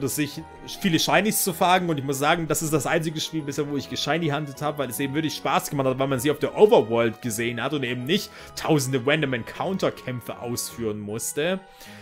viele Shinies zu fangen, und ich muss sagen, das ist das einzige Spiel bisher, wo ich geshiny-huntet habe, weil es eben wirklich Spaß gemacht hat, weil man sie auf der Overworld gesehen hat und eben nicht tausende random Encounter-Kämpfe ausführen musste.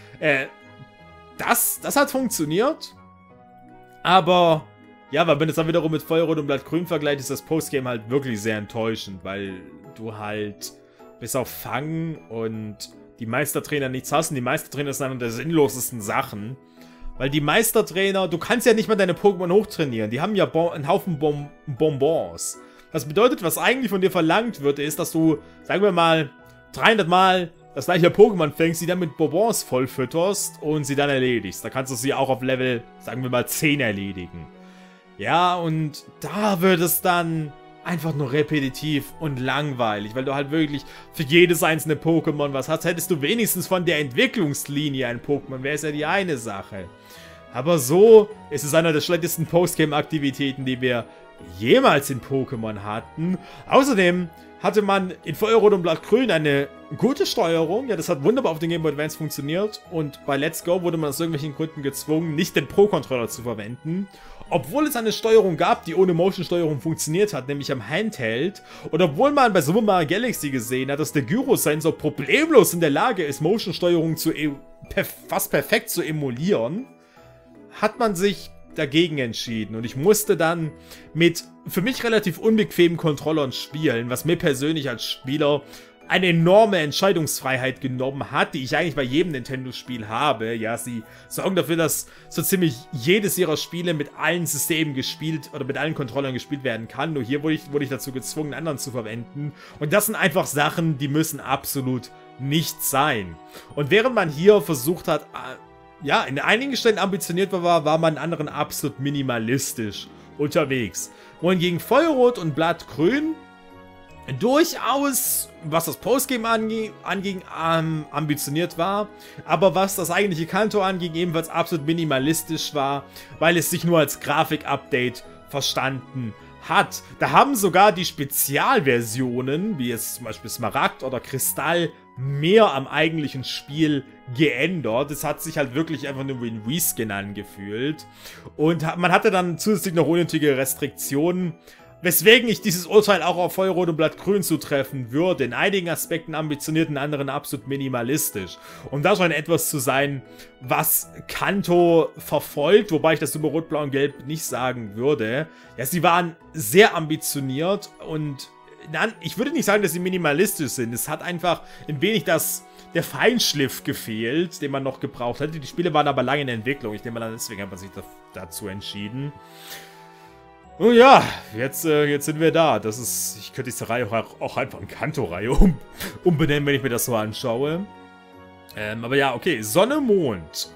Das hat funktioniert, aber ja, weil wenn es dann wiederum mit Feuerrot und Blattgrün vergleicht, ist das Postgame halt wirklich sehr enttäuschend, weil du halt bis auf Fangen und die Meistertrainer nichts hast. Und die Meistertrainer sind eine der sinnlosesten Sachen. Weil die Meistertrainer, du kannst ja nicht mal deine Pokémon hochtrainieren. Die haben ja einen Haufen Bonbons. Das bedeutet, was eigentlich von dir verlangt wird, ist, dass du, sagen wir mal, 300 Mal das gleiche Pokémon fängst, sie dann mit Bonbons vollfütterst und sie dann erledigst. Da kannst du sie auch auf Level, sagen wir mal, 10 erledigen. Ja, und da wird es dann einfach nur repetitiv und langweilig, weil du halt wirklich für jedes einzelne Pokémon was hast. Hättest du wenigstens von der Entwicklungslinie ein Pokémon, wäre es ja die eine Sache. Aber so ist es einer der schlechtesten Postgame-Aktivitäten, die wir jemals in Pokémon hatten. Außerdem hatte man in Feuerrot und Blattgrün eine gute Steuerung. Ja, das hat wunderbar auf den Game Boy Advance funktioniert. Und bei Let's Go wurde man aus irgendwelchen Gründen gezwungen, nicht den Pro-Controller zu verwenden. Obwohl es eine Steuerung gab, die ohne Motion-Steuerung funktioniert hat, nämlich am Handheld. Und obwohl man bei Super Mario Galaxy gesehen hat, dass der Gyrosensor problemlos in der Lage ist, Motion-Steuerung fast perfekt zu emulieren, hat man sich dagegen entschieden. Und ich musste dann mit für mich relativ unbequemen Controllern spielen, was mir persönlich als Spieler eine enorme Entscheidungsfreiheit genommen hat, die ich eigentlich bei jedem Nintendo-Spiel habe. Ja, sie sorgen dafür, dass so ziemlich jedes ihrer Spiele mit allen Systemen gespielt oder mit allen Controllern gespielt werden kann. Nur hier wurde ich dazu gezwungen, einen anderen zu verwenden. Und das sind einfach Sachen, die müssen absolut nicht sein. Und während man hier versucht hat, ja, in einigen Stellen ambitioniert war man in anderen absolut minimalistisch unterwegs. Wohingegen Feuerrot und Blattgrün durchaus, was das Postgame anging, ambitioniert war, aber was das eigentliche Kanto anging, ebenfalls absolut minimalistisch war, weil es sich nur als Grafik-Update verstanden hat. Da haben sogar die Spezialversionen, wie jetzt zum Beispiel Smaragd oder Kristall, mehr am eigentlichen Spiel geändert. Es hat sich halt wirklich einfach nur wie ein Reskin angefühlt. Und man hatte dann zusätzlich noch unnötige Restriktionen, weswegen ich dieses Urteil auch auf Feuerrot und Blattgrün zutreffen würde. In einigen Aspekten ambitioniert, in anderen absolut minimalistisch. Und das scheint etwas zu sein, was Kanto verfolgt, wobei ich das über Rot, Blau und Gelb nicht sagen würde. Ja, sie waren sehr ambitioniert und ich würde nicht sagen, dass sie minimalistisch sind. Es hat einfach ein wenig der Feinschliff gefehlt, den man noch gebraucht hätte. Die Spiele waren aber lange in der Entwicklung. Ich nehme mal an, deswegen hat man sich dazu entschieden. Nun ja, jetzt sind wir da. Ich könnte diese Reihe auch einfach in Kanto-Reihe umbenennen, wenn ich mir das so anschaue. Aber ja, okay. Sonne, Mond.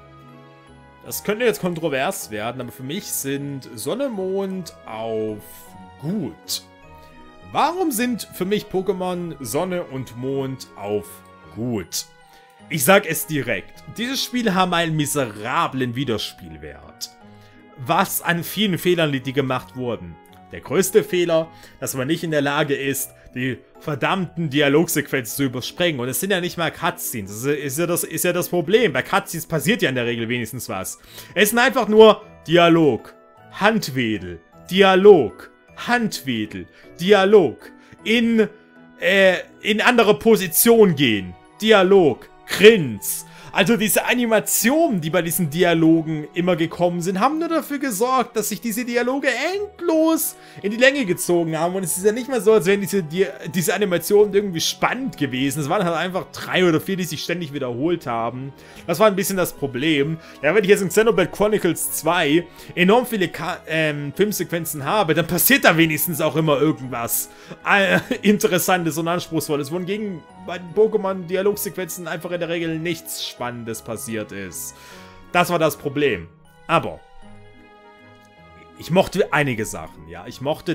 Das könnte jetzt kontrovers werden, aber für mich sind Sonne, Mond auf gut. Warum sind für mich Pokémon Sonne und Mond auf gut? Ich sag es direkt. Diese Spiele haben einen miserablen Wiederspielwert. Was an vielen Fehlern liegt, die gemacht wurden. Der größte Fehler, dass man nicht in der Lage ist, die verdammten Dialogsequenzen zu überspringen. Und es sind ja nicht mal Cutscenes. Das ist ja das Problem. Bei Cutscenes passiert ja in der Regel wenigstens was. Es sind einfach nur Dialog, Handwedel, Dialog, Handwedel, Dialog, in andere Position gehen, Dialog, Grins. Also diese Animationen, die bei diesen Dialogen immer gekommen sind, haben nur dafür gesorgt, dass sich diese Dialoge endlos in die Länge gezogen haben. Und es ist ja nicht mal so, als wären diese Animationen irgendwie spannend gewesen. Es waren halt einfach 3 oder 4, die sich ständig wiederholt haben. Das war ein bisschen das Problem. Ja, wenn ich jetzt in Xenoblade Chronicles 2 enorm viele Filmsequenzen habe, dann passiert da wenigstens auch immer irgendwas Interessantes und Anspruchsvolles. Wohingegen bei den Pokémon-Dialogsequenzen einfach in der Regel nichts Spannendes passiert ist. Das war das Problem. Aber ich mochte einige Sachen, ja. Ich mochte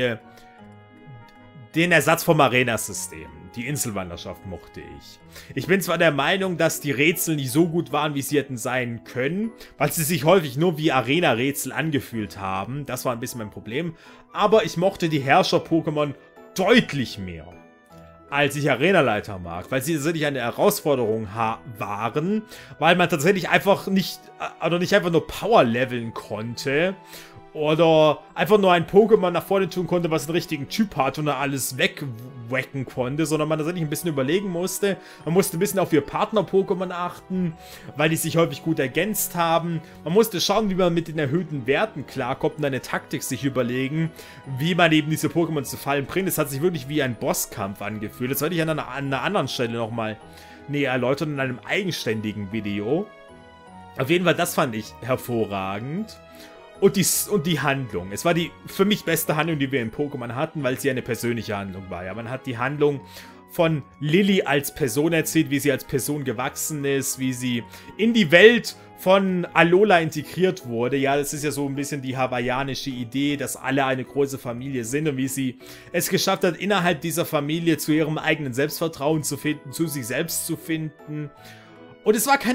den Ersatz vom Arena-System. Die Inselwanderschaft mochte ich. Ich bin zwar der Meinung, dass die Rätsel nicht so gut waren, wie sie hätten sein können, weil sie sich häufig nur wie Arena-Rätsel angefühlt haben. Das war ein bisschen mein Problem. Aber ich mochte die Herrscher-Pokémon deutlich mehr, als ich Arenaleiter mag, weil sie tatsächlich eine Herausforderung waren, weil man tatsächlich einfach nicht einfach nur Power leveln konnte oder einfach nur ein Pokémon nach vorne tun konnte, was einen richtigen Typ hat und alles wegwacken konnte, sondern man tatsächlich ein bisschen überlegen musste. Man musste ein bisschen auf ihr Partner-Pokémon achten, weil die sich häufig gut ergänzt haben. Man musste schauen, wie man mit den erhöhten Werten klarkommt und eine Taktik sich überlegen, wie man eben diese Pokémon zu Fallen bringt. Es hat sich wirklich wie ein Bosskampf angefühlt. Das werde ich an einer anderen Stelle nochmal näher erläutern in einem eigenständigen Video. Auf jeden Fall, das fand ich hervorragend. Und die Handlung. Es war die für mich beste Handlung, die wir in Pokémon hatten, weil sie eine persönliche Handlung war. Ja, man hat die Handlung von Lilly als Person erzählt, wie sie als Person gewachsen ist, wie sie in die Welt von Alola integriert wurde. Ja, das ist ja so ein bisschen die hawaiianische Idee, dass alle eine große Familie sind und wie sie es geschafft hat, innerhalb dieser Familie zu ihrem eigenen Selbstvertrauen zu finden, zu sich selbst zu finden. Und es war kein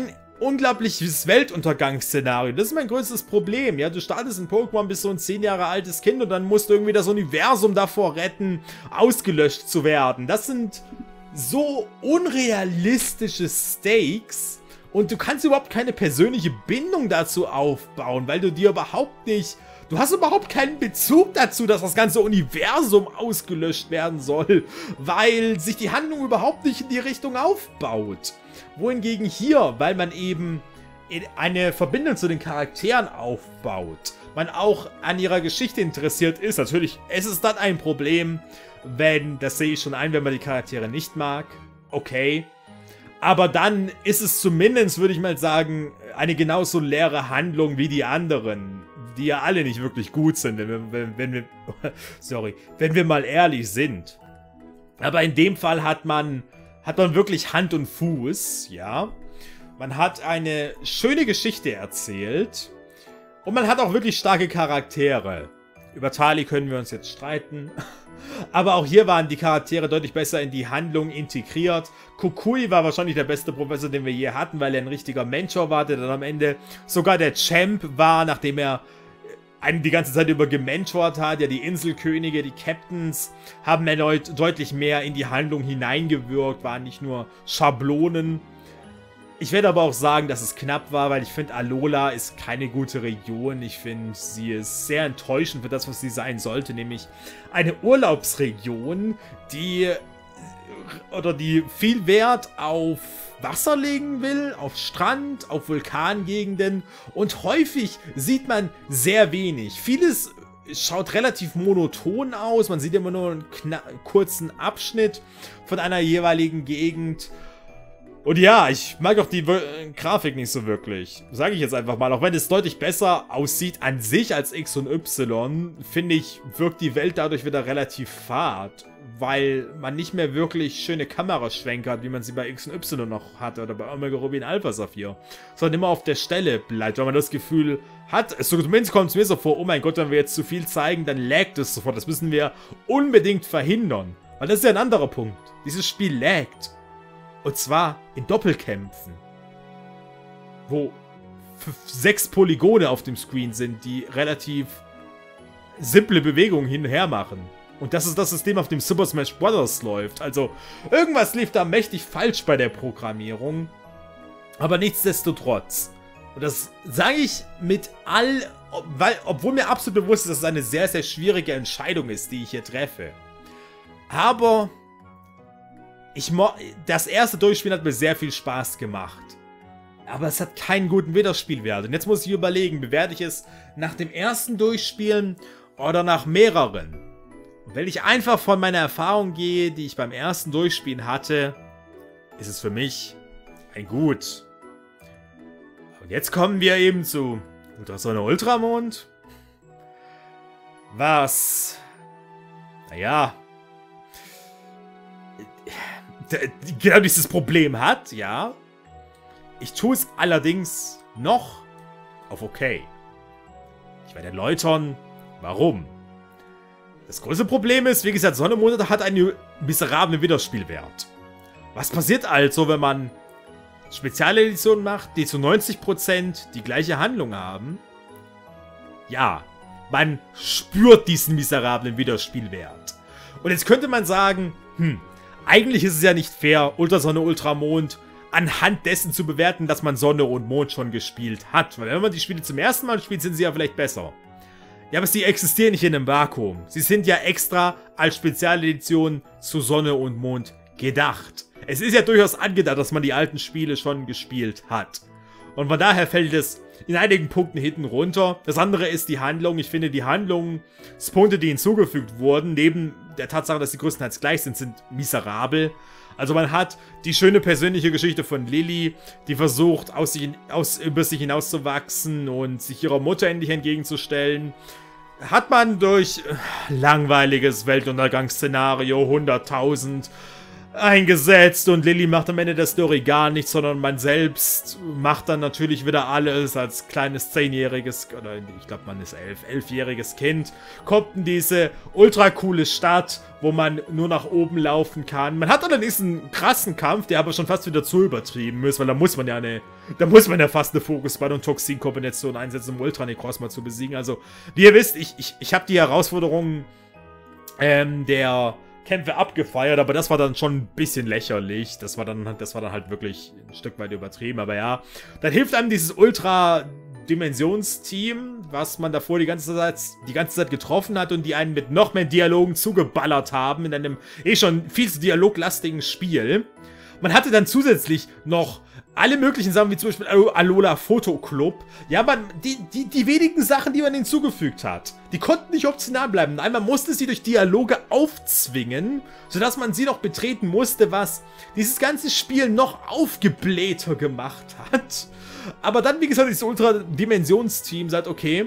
unglaubliches Weltuntergangsszenario. Das ist mein größtes Problem. Ja, du startest in Pokémon, bist so ein 10 Jahre altes Kind und dann musst du irgendwie das Universum davor retten, ausgelöscht zu werden. Das sind so unrealistische Stakes und du kannst überhaupt keine persönliche Bindung dazu aufbauen, weil du dir überhaupt nicht... Du hast überhaupt keinen Bezug dazu, dass das ganze Universum ausgelöscht werden soll, weil sich die Handlung überhaupt nicht in die Richtung aufbaut. Wohingegen hier, weil man eben eine Verbindung zu den Charakteren aufbaut, man auch an ihrer Geschichte interessiert ist. Natürlich, es ist dann ein Problem, wenn, das sehe ich schon ein, wenn man die Charaktere nicht mag. Okay. Aber dann ist es zumindest, würde ich mal sagen, eine genauso leere Handlung wie die anderen, die ja alle nicht wirklich gut sind, wenn wir mal ehrlich sind. Aber in dem Fall hat man wirklich Hand und Fuß, ja. Man hat eine schöne Geschichte erzählt und man hat auch wirklich starke Charaktere. Über Tali können wir uns jetzt streiten. Aber auch hier waren die Charaktere deutlich besser in die Handlung integriert. Kukui war wahrscheinlich der beste Professor, den wir je hatten, weil er ein richtiger Mentor war, der dann am Ende sogar der Champ war, nachdem er einen die ganze Zeit über gementort hat. Ja, die Inselkönige, die Captains haben erneut deutlich mehr in die Handlung hineingewirkt, waren nicht nur Schablonen. Ich werde aber auch sagen, dass es knapp war, weil ich finde, Alola ist keine gute Region. Ich finde, sie ist sehr enttäuschend für das, was sie sein sollte, nämlich eine Urlaubsregion, die viel Wert auf Wasser legen will, auf Strand, auf Vulkangegenden und häufig sieht man sehr wenig. Vieles schaut relativ monoton aus, man sieht immer nur einen kurzen Abschnitt von einer jeweiligen Gegend. Und ja, ich mag auch die Grafik nicht so wirklich. Sage ich jetzt einfach mal. Auch wenn es deutlich besser aussieht an sich als X und Y, finde ich, wirkt die Welt dadurch wieder relativ fad. Weil man nicht mehr wirklich schöne Kameraschwenker hat, wie man sie bei X und Y noch hatte. Oder bei Omega Ruby und Alpha Saphir. Sondern immer auf der Stelle bleibt, weil man das Gefühl hat, zumindest kommt es mir so vor, oh mein Gott, wenn wir jetzt zu viel zeigen, dann laggt es sofort. Das müssen wir unbedingt verhindern. Weil das ist ja ein anderer Punkt. Dieses Spiel laggt. Und zwar in Doppelkämpfen, wo 6 Polygone auf dem Screen sind, die relativ simple Bewegungen hin und her machen. Und das ist das System, auf dem Super Smash Bros. Läuft. Also irgendwas lief da mächtig falsch bei der Programmierung. Aber nichtsdestotrotz. Und das sage ich obwohl mir absolut bewusst ist, dass es eine sehr, sehr schwierige Entscheidung ist, die ich hier treffe. Aber... das erste Durchspielen hat mir sehr viel Spaß gemacht. Aber es hat keinen guten Wiederspielwert. Und jetzt muss ich überlegen, bewerte ich es nach dem ersten Durchspielen oder nach mehreren? Und wenn ich einfach von meiner Erfahrung gehe, die ich beim ersten Durchspielen hatte, ist es für mich ein Gut. Und jetzt kommen wir eben zu Ultrasonne Ultramond. Was? Naja... genau dieses Problem hat, ja. Ich tue es allerdings noch auf okay. Ich werde erläutern, warum. Das größte Problem ist, wie gesagt, Sonne und Mond hat einen miserablen Wiederspielwert. Was passiert also, wenn man Spezialeditionen macht, die zu 90% die gleiche Handlung haben? Ja, man spürt diesen miserablen Wiederspielwert. Und jetzt könnte man sagen, eigentlich ist es ja nicht fair, Ultrasonne, Ultramond anhand dessen zu bewerten, dass man Sonne und Mond schon gespielt hat. Weil wenn man die Spiele zum ersten Mal spielt, sind sie ja vielleicht besser. Ja, aber sie existieren nicht in einem Vakuum. Sie sind ja extra als Spezialedition zu Sonne und Mond gedacht. Es ist ja durchaus angedacht, dass man die alten Spiele schon gespielt hat. Und von daher fällt es in einigen Punkten hinten runter. Das andere ist die Handlung. Ich finde, die Handlungspunkte, die hinzugefügt wurden, neben der Tatsache, dass sie größtenteils gleich sind, sind miserabel. Also man hat die schöne persönliche Geschichte von Lilly, die versucht, über sich hinauszuwachsen und sich ihrer Mutter endlich entgegenzustellen. Hat man durch langweiliges Weltuntergangsszenario 100.000 eingesetzt und Lilly macht am Ende der Story gar nichts, sondern man selbst macht dann natürlich wieder alles als kleines 10-jähriges, oder ich glaube man ist 11-jähriges Kind, kommt in diese ultra coole Stadt, wo man nur nach oben laufen kann. Man hat dann diesen krassen Kampf, der aber schon fast wieder zu übertrieben ist, weil da muss man ja fast eine Fokusball- und Toxin-Kombination einsetzen, um Ultra Necrozma zu besiegen. Also, wie ihr wisst, ich habe die Herausforderungen der Kämpfe abgefeiert, aber das war dann schon ein bisschen lächerlich. Das war dann halt wirklich ein Stück weit übertrieben, aber ja. Dann hilft einem dieses Ultra-Dimensionsteam, was man davor die ganze Zeit getroffen hat und die einen mit noch mehr Dialogen zugeballert haben in einem schon viel zu dialoglastigen Spiel. Man hatte dann zusätzlich noch alle möglichen Sachen, wie zum Beispiel Alola Fotoclub. Ja, die wenigen Sachen, die man hinzugefügt hat, die konnten nicht optional bleiben. Einmal musste sie durch Dialoge aufzwingen, sodass man sie noch betreten musste, was dieses ganze Spiel noch aufgeblähter gemacht hat. Aber dann, wie gesagt, dieses Ultra-Dimensionsteam sagt, okay,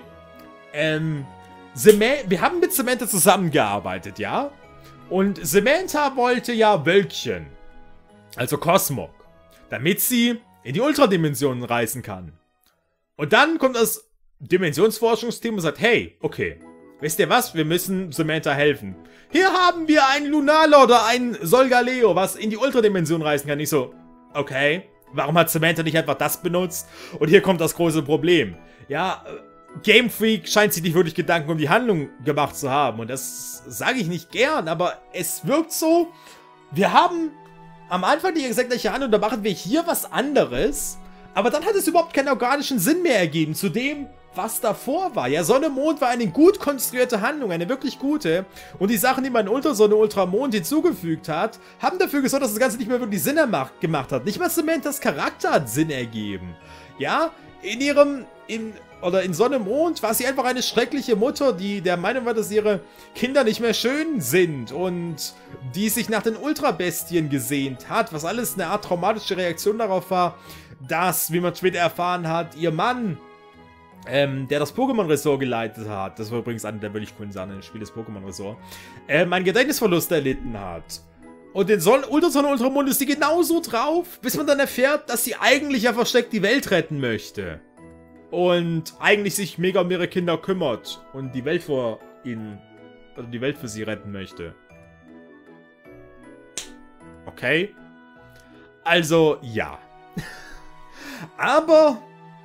wir haben mit Samantha zusammengearbeitet, ja? Und Samantha wollte ja Wölkchen, also Cosmog, damit sie in die Ultradimensionen reisen kann. Und dann kommt das Dimensionsforschungsteam und sagt, hey, okay, wisst ihr was, wir müssen Samantha helfen. Hier haben wir einen Lunala oder einen Solgaleo, was in die Ultradimension reisen kann. Ich so, okay, warum hat Samantha nicht einfach das benutzt? Und hier kommt das große Problem. Ja, Game Freak scheint sich nicht wirklich Gedanken um die Handlung gemacht zu haben. Und das sage ich nicht gern, aber es wirkt so, wir haben am Anfang die exakt gleiche Handlung, da machen wir hier was anderes. Aber dann hat es überhaupt keinen organischen Sinn mehr ergeben zu dem, was davor war. Ja, Sonne, Mond war eine gut konstruierte Handlung, eine wirklich gute. Und die Sachen, die man Ultrasonne, Ultramond hinzugefügt hat, haben dafür gesorgt, dass das Ganze nicht mehr wirklich Sinn gemacht hat. Nicht mal Samanthas Charakter hat Sinn ergeben. Ja, in Sonne, Mond war sie einfach eine schreckliche Mutter, die der Meinung war, dass ihre Kinder nicht mehr schön sind und die sich nach den Ultrabestien gesehnt hat, was alles eine Art traumatische Reaktion darauf war, dass, wie man später erfahren hat, ihr Mann, der das Pokémon-Ressort geleitet hat, das war übrigens eine der wirklich coolen Sachen des Spiels, Pokémon-Ressort, einen Gedächtnisverlust erlitten hat. Und in Ultrasonne Ultramond ist sie genauso drauf, bis man dann erfährt, dass sie eigentlich ja versteckt die Welt retten möchte. Und eigentlich sich mega um ihre Kinder kümmert und die Welt vor ihnen, also die Welt für sie retten möchte. Okay. Also, ja. aber,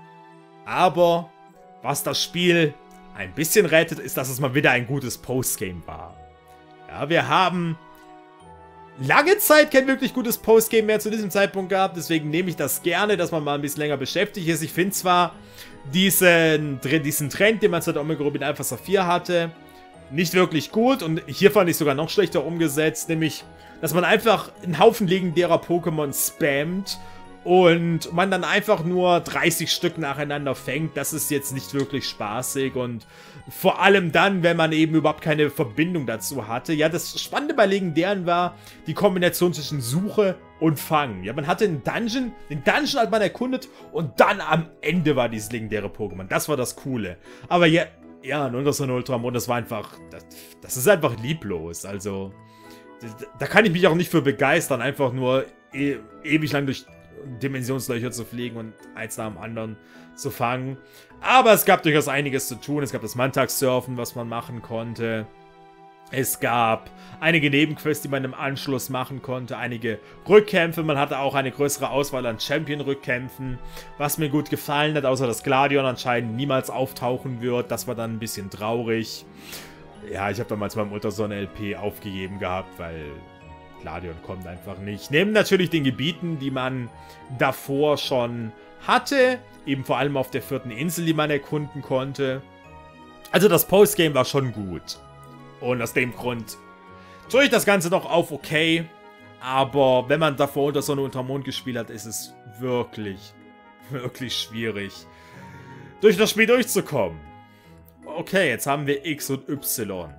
was das Spiel ein bisschen rettet, ist, dass es mal wieder ein gutes Postgame war. Ja, wir haben lange Zeit kein wirklich gutes Postgame mehr zu diesem Zeitpunkt gehabt, deswegen nehme ich das gerne, dass man mal ein bisschen länger beschäftigt ist. Ich finde zwar diesen Trend, den man seit Omega Rubin Alpha Saphir hatte, nicht wirklich gut und hier fand ich sogar noch schlechter umgesetzt, nämlich, dass man einfach einen Haufen legendärer Pokémon spammt und man dann einfach nur 30 Stück nacheinander fängt. Das ist jetzt nicht wirklich spaßig und vor allem dann, wenn man eben überhaupt keine Verbindung dazu hatte. Ja, das Spannende bei Legendären war die Kombination zwischen Suche und Fangen. Ja, man hatte den Dungeon hat man erkundet und dann am Ende war dieses legendäre Pokémon. Das war das Coole. Aber ja, in Ultrasonne Ultramond, das war einfach, das ist einfach lieblos. Also, da kann ich mich auch nicht für begeistern, einfach nur ewig lang durch Dimensionslöcher zu fliegen und eins nach dem anderen zu fangen. Aber es gab durchaus einiges zu tun. Es gab das Mantax-Surfen, was man machen konnte. Es gab einige Nebenquests, die man im Anschluss machen konnte. Einige Rückkämpfe. Man hatte auch eine größere Auswahl an Champion-Rückkämpfen. Was mir gut gefallen hat, außer dass Gladion anscheinend niemals auftauchen wird. Das war dann ein bisschen traurig. Ja, ich habe damals beim Ultrasonne-LP aufgegeben gehabt, weil Gladion kommt einfach nicht. Neben natürlich den Gebieten, die man davor schon hatte. Eben vor allem auf der 4. Insel, die man erkunden konnte. Also das Postgame war schon gut. Und aus dem Grund tue ich das Ganze noch auf okay. Aber wenn man davor unter Sonne und Mond gespielt hat, ist es wirklich, wirklich schwierig, durch das Spiel durchzukommen. Okay, jetzt haben wir X und Y.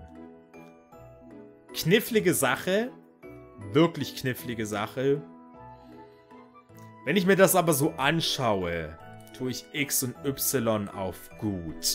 Knifflige Sache. Wirklich knifflige Sache. Wenn ich mir das aber so anschaue, tue ich X und Y auf gut.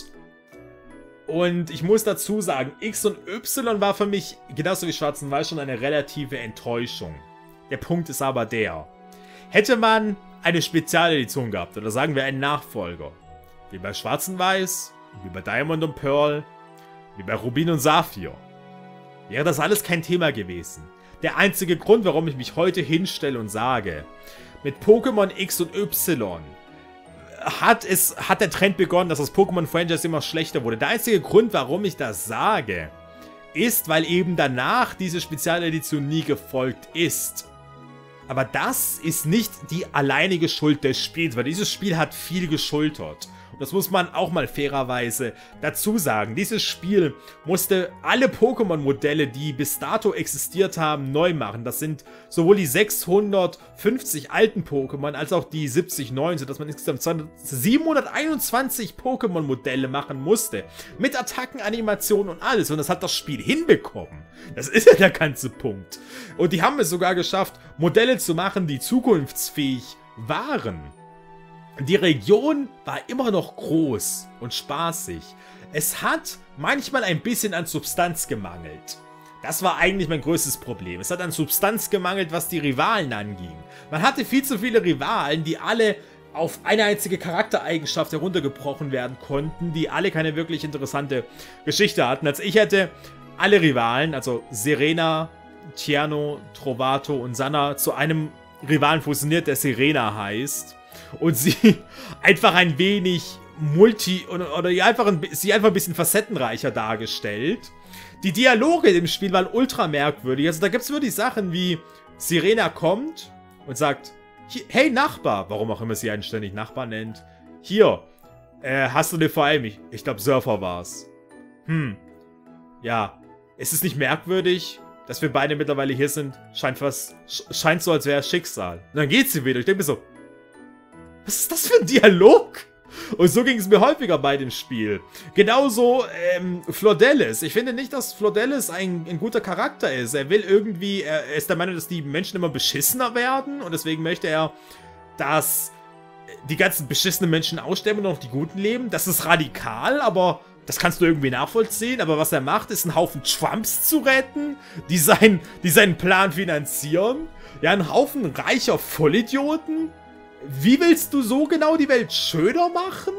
Und ich muss dazu sagen, X und Y war für mich, genauso wie Schwarz und Weiß, schon eine relative Enttäuschung. Der Punkt ist aber der: Hätte man eine Spezialedition gehabt, oder sagen wir einen Nachfolger, wie bei Schwarz und Weiß, wie bei Diamond und Pearl, wie bei Rubin und Saphir, wäre das alles kein Thema gewesen. Der einzige Grund, warum ich mich heute hinstelle und sage, mit Pokémon X und Y hat der Trend begonnen, dass das Pokémon-Franchise immer schlechter wurde. Der einzige Grund, warum ich das sage, ist, weil eben danach diese Spezialedition nie gefolgt ist. Aber das ist nicht die alleinige Schuld des Spiels, weil dieses Spiel hat viel geschultert. Und das muss man auch mal fairerweise dazu sagen. Dieses Spiel musste alle Pokémon-Modelle, die bis dato existiert haben, neu machen. Das sind sowohl die 650 alten Pokémon als auch die 70 neuen, sodass man insgesamt 721 Pokémon-Modelle machen musste. Mit Attacken, Animationen und alles. Und das hat das Spiel hinbekommen. Das ist ja der ganze Punkt. Und die haben es sogar geschafft, Modelle zu machen, die zukunftsfähig waren. Die Region war immer noch groß und spaßig. Es hat manchmal ein bisschen an Substanz gemangelt. Das war eigentlich mein größtes Problem. Es hat an Substanz gemangelt, was die Rivalen anging. Man hatte viel zu viele Rivalen, die alle auf eine einzige Charaktereigenschaft heruntergebrochen werden konnten, die alle keine wirklich interessante Geschichte hatten. Also ich hätte alle Rivalen, also Serena, Tierno, Trovato und Sanna, zu einem Rivalen fusioniert, der Serena heißt. Und sie einfach ein wenig sie einfach ein bisschen facettenreicher dargestellt. Die Dialoge im Spiel waren ultra merkwürdig. Also da gibt es wirklich Sachen wie Serena kommt und sagt, hey Nachbar, warum auch immer sie einen ständig Nachbar nennt. Hier, hast du eine VM? Ich glaube Surfer war's. Ja, ist es nicht merkwürdig, dass wir beide mittlerweile hier sind? Scheint so, als wäre es Schicksal. Und dann geht sie wieder. Ich denke mir so, was ist das für ein Dialog? Und so ging es mir häufiger bei dem Spiel. Genauso Flordelis. Ich finde nicht, dass Flordelis ein guter Charakter ist. Er ist der Meinung, dass die Menschen immer beschissener werden. Und deswegen möchte er, dass die ganzen beschissenen Menschen aussterben und noch die Guten leben. Das ist radikal, aber das kannst du irgendwie nachvollziehen. Aber was er macht, ist einen Haufen Trumps zu retten, die seinen Plan finanzieren. Ja, einen Haufen reicher Vollidioten. Wie willst du so genau die Welt schöner machen?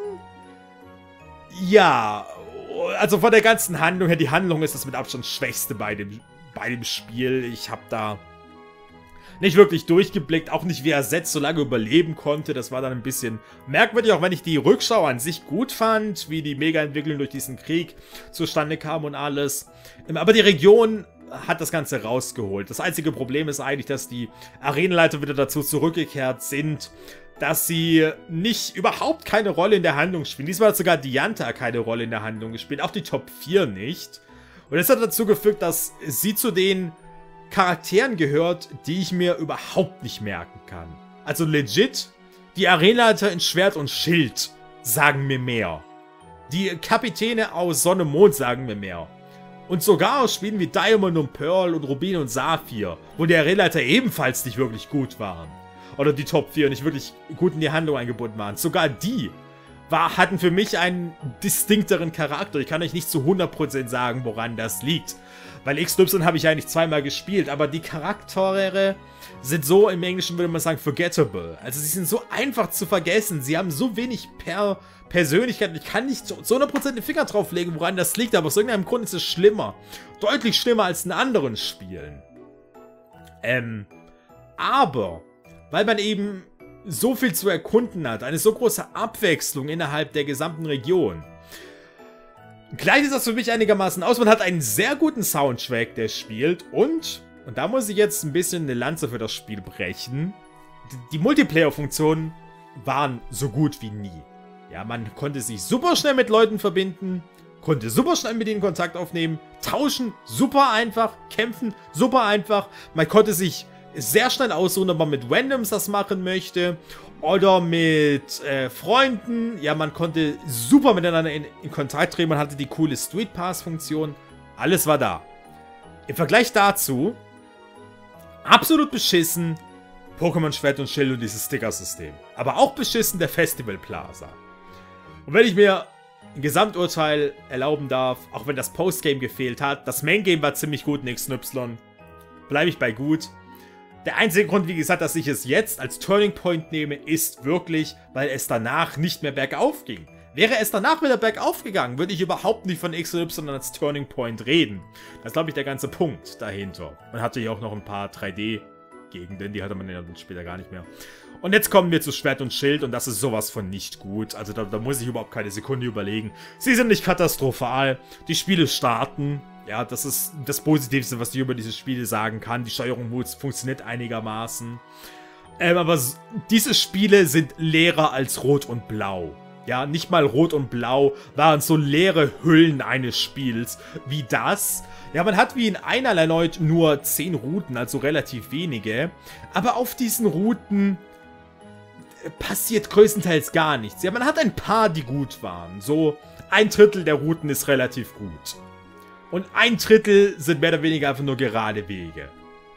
Ja, also von der ganzen Handlung her, die Handlung ist das mit Abstand schwächste bei dem Spiel. Ich habe da nicht wirklich durchgeblickt, auch nicht wie er Zed so lange überleben konnte. Das war dann ein bisschen merkwürdig, auch wenn ich die Rückschau an sich gut fand, wie die Mega-Entwicklung durch diesen Krieg zustande kam und alles. Aber die Region hat das Ganze rausgeholt. Das einzige Problem ist eigentlich, dass die Arenaleiter wieder dazu zurückgekehrt sind, dass sie überhaupt keine Rolle in der Handlung spielen. Diesmal hat sogar Dianta keine Rolle in der Handlung gespielt, auch die Top 4 nicht. Und das hat dazu geführt, dass sie zu den Charakteren gehört, die ich mir überhaupt nicht merken kann. Also legit, die Arenaleiter in Schwert und Schild sagen mir mehr. Die Kapitäne aus Sonne und Mond sagen mir mehr. Und sogar aus Spielen wie Diamond und Pearl und Rubin und Saphir, wo die Arenaleiter ebenfalls nicht wirklich gut waren. Oder die Top 4 nicht wirklich gut in die Handlung eingebunden waren. Sogar die hatten für mich einen distinkteren Charakter. Ich kann euch nicht zu 100% sagen, woran das liegt. Weil XY habe ich eigentlich zweimal gespielt, aber die Charaktere sind so, im Englischen würde man sagen, forgettable. Also sie sind so einfach zu vergessen. Sie haben so wenig Persönlichkeit. Ich kann nicht zu 100% den Finger drauflegen, woran das liegt, aber aus irgendeinem Grund ist es schlimmer. Deutlich schlimmer als in anderen Spielen. Aber, weil man eben so viel zu erkunden hat, eine so große Abwechslung innerhalb der gesamten Region, gleicht das für mich einigermaßen aus. Man hat einen sehr guten Soundtrack, der spielt, und da muss ich jetzt ein bisschen eine Lanze für das Spiel brechen, die Multiplayer-Funktionen waren so gut wie nie. Ja, man konnte sich super schnell mit Leuten verbinden, konnte super schnell mit ihnen Kontakt aufnehmen, tauschen, super einfach, kämpfen, super einfach. Man konnte sich sehr schnell aussuchen, ob man mit Randoms das machen möchte oder mit Freunden. Ja, man konnte super miteinander in Kontakt treten, man hatte die coole Street Pass-Funktion. Alles war da. Im Vergleich dazu, absolut beschissen, Pokémon Schwert und Schild und dieses Sticker-System. Aber auch beschissen der Festival Plaza. Und wenn ich mir ein Gesamturteil erlauben darf, auch wenn das Postgame gefehlt hat, das Main-Game war ziemlich gut in XY, bleibe ich bei gut. Der einzige Grund, wie gesagt, dass ich es jetzt als Turning Point nehme, ist wirklich, weil es danach nicht mehr bergauf ging. Wäre es danach wieder bergauf gegangen, würde ich überhaupt nicht von X und Y als Turning Point reden. Das ist, glaube ich, der ganze Punkt dahinter. Man hatte ja auch noch ein paar 3D-Gegenden, die hatte man ja dann später gar nicht mehr. Und jetzt kommen wir zu Schwert und Schild und das ist sowas von nicht gut. Also da muss ich überhaupt keine Sekunde überlegen. Sie sind nicht katastrophal. Die Spiele starten. Ja, das ist das Positivste, was ich über diese Spiele sagen kann. Die Steuerung funktioniert einigermaßen. Aber diese Spiele sind leerer als Rot und Blau. Ja, nicht mal Rot und Blau waren so leere Hüllen eines Spiels wie das. Ja, man hat wie in einer erneut nur 10 Routen, also relativ wenige. Aber auf diesen Routen passiert größtenteils gar nichts. Ja, man hat ein paar, die gut waren. So 1/3 der Routen ist relativ gut. Und 1/3 sind mehr oder weniger einfach nur gerade Wege.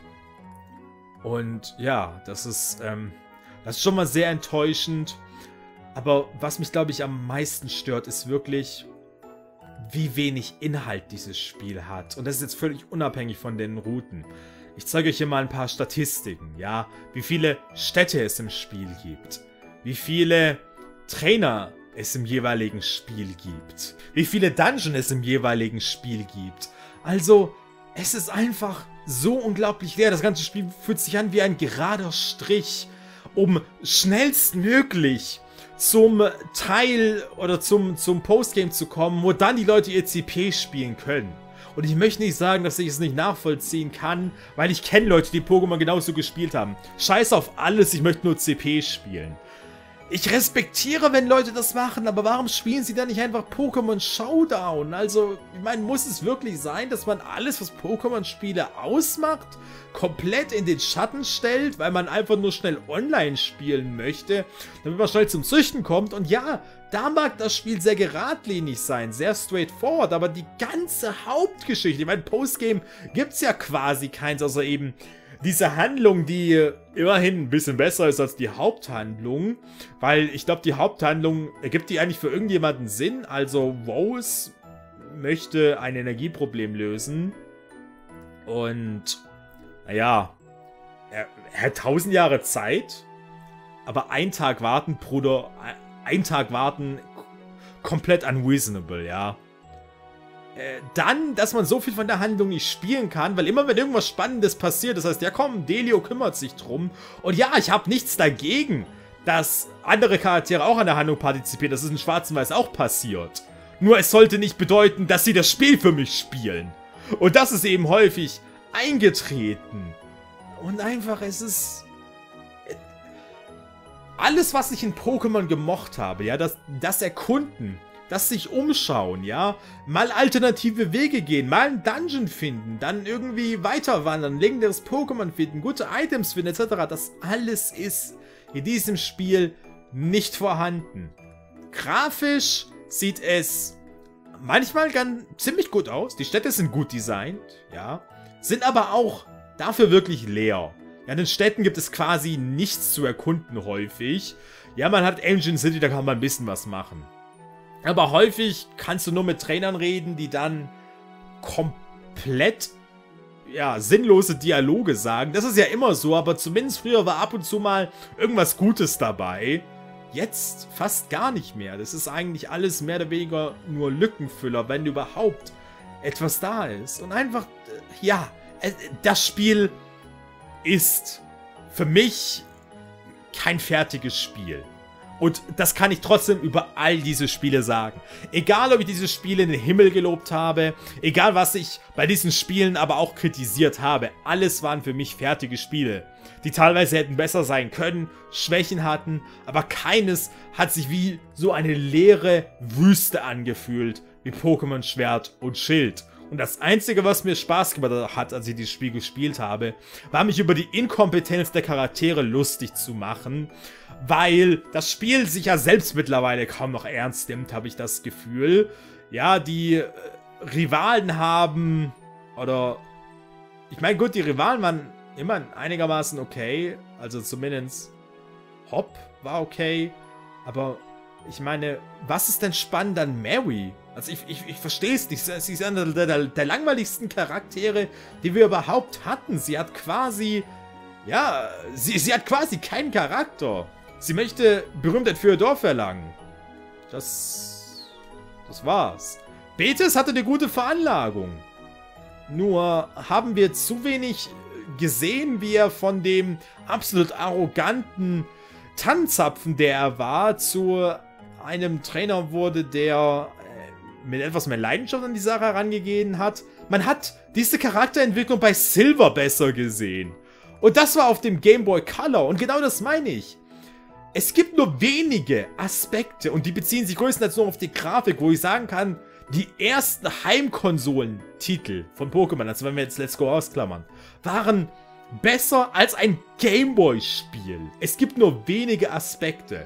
Und ja, das ist schon mal sehr enttäuschend. Aber was mich, glaube ich, am meisten stört, ist wirklich, wie wenig Inhalt dieses Spiel hat. Und das ist jetzt völlig unabhängig von den Routen. Ich zeige euch hier mal ein paar Statistiken, ja. Wie viele Städte es im Spiel gibt. Wie viele Trainer es im jeweiligen Spiel gibt. Wie viele Dungeons es im jeweiligen Spiel gibt. Also, es ist einfach so unglaublich leer. Das ganze Spiel fühlt sich an wie ein gerader Strich, um schnellstmöglich zum Teil oder zum Postgame zu kommen, wo dann die Leute ihr CP spielen können. Und ich möchte nicht sagen, dass ich es nicht nachvollziehen kann, weil ich kenne Leute, die Pokémon genauso gespielt haben. Scheiß auf alles, ich möchte nur CP spielen. Ich respektiere, wenn Leute das machen, aber warum spielen sie dann nicht einfach Pokémon Showdown? Also, ich meine, muss es wirklich sein, dass man alles, was Pokémon-Spiele ausmacht, komplett in den Schatten stellt, weil man einfach nur schnell online spielen möchte, damit man schnell zum Züchten kommt? Und ja, da mag das Spiel sehr geradlinig sein, sehr straightforward, aber die ganze Hauptgeschichte, ich meine, Postgame gibt es ja quasi keins, außer eben diese Handlung, die immerhin ein bisschen besser ist als die Haupthandlung, weil ich glaube, die Haupthandlung, ergibt die eigentlich für irgendjemanden Sinn? Also Rose möchte ein Energieproblem lösen und, naja, er hat 1000 Jahre Zeit, aber einen Tag warten, Bruder, einen Tag warten, komplett unreasonable, ja. Dann, dass man so viel von der Handlung nicht spielen kann, weil immer wenn irgendwas Spannendes passiert, das heißt, ja komm, Delio kümmert sich drum. Und ja, ich habe nichts dagegen, dass andere Charaktere auch an der Handlung partizipieren. Das ist in Schwarz und Weiß auch passiert. Nur es sollte nicht bedeuten, dass sie das Spiel für mich spielen. Und das ist eben häufig eingetreten. Und einfach, es ist alles, was ich in Pokémon gemocht habe, ja, das Erkunden, das sich umschauen, ja, mal alternative Wege gehen, mal einen Dungeon finden, dann irgendwie weiter wandern, legendäres Pokémon finden, gute Items finden, etc. Das alles ist in diesem Spiel nicht vorhanden. Grafisch sieht es manchmal ziemlich gut aus, die Städte sind gut designt, ja, sind aber auch dafür wirklich leer. Ja, in den Städten gibt es quasi nichts zu erkunden häufig. Ja, man hat Engine City, da kann man ein bisschen was machen. Aber häufig kannst du nur mit Trainern reden, die dann komplett, ja, sinnlose Dialoge sagen. Das ist ja immer so, aber zumindest früher war ab und zu mal irgendwas Gutes dabei. Jetzt fast gar nicht mehr. Das ist eigentlich alles mehr oder weniger nur Lückenfüller, wenn überhaupt etwas da ist. Und einfach, ja, das Spiel ist für mich kein fertiges Spiel. Und das kann ich trotzdem über all diese Spiele sagen. Egal, ob ich diese Spiele in den Himmel gelobt habe, egal, was ich bei diesen Spielen aber auch kritisiert habe, alles waren für mich fertige Spiele, die teilweise hätten besser sein können, Schwächen hatten, aber keines hat sich wie so eine leere Wüste angefühlt, wie Pokémon Schwert und Schild. Und das Einzige, was mir Spaß gemacht hat, als ich dieses Spiel gespielt habe, war mich über die Inkompetenz der Charaktere lustig zu machen, weil das Spiel sich ja selbst mittlerweile kaum noch ernst nimmt, habe ich das Gefühl. Ja, die Rivalen haben, oder, ich meine, gut, die Rivalen waren immer einigermaßen okay, also zumindest Hop war okay, aber ich meine, was ist denn spannend an Mary? Also ich verstehe es nicht. Sie ist einer der langweiligsten Charaktere, die wir überhaupt hatten. Sie hat quasi Ja, sie hat quasi keinen Charakter. Sie möchte Berühmtheit für ihr Dorf erlangen. Das war's. Betis hatte eine gute Veranlagung. Nur haben wir zu wenig gesehen, wie er von dem absolut arroganten Tannenzapfen, der er war, zu einem Trainer wurde, der mit etwas mehr Leidenschaft an die Sache herangegeben hat. Man hat diese Charakterentwicklung bei Silver besser gesehen. Und das war auf dem Game Boy Color. Und genau das meine ich. Es gibt nur wenige Aspekte, und die beziehen sich größtenteils nur auf die Grafik, wo ich sagen kann, die ersten Heimkonsolentitel von Pokémon, also wenn wir jetzt Let's Go ausklammern, waren besser als ein Gameboy-Spiel. Es gibt nur wenige Aspekte.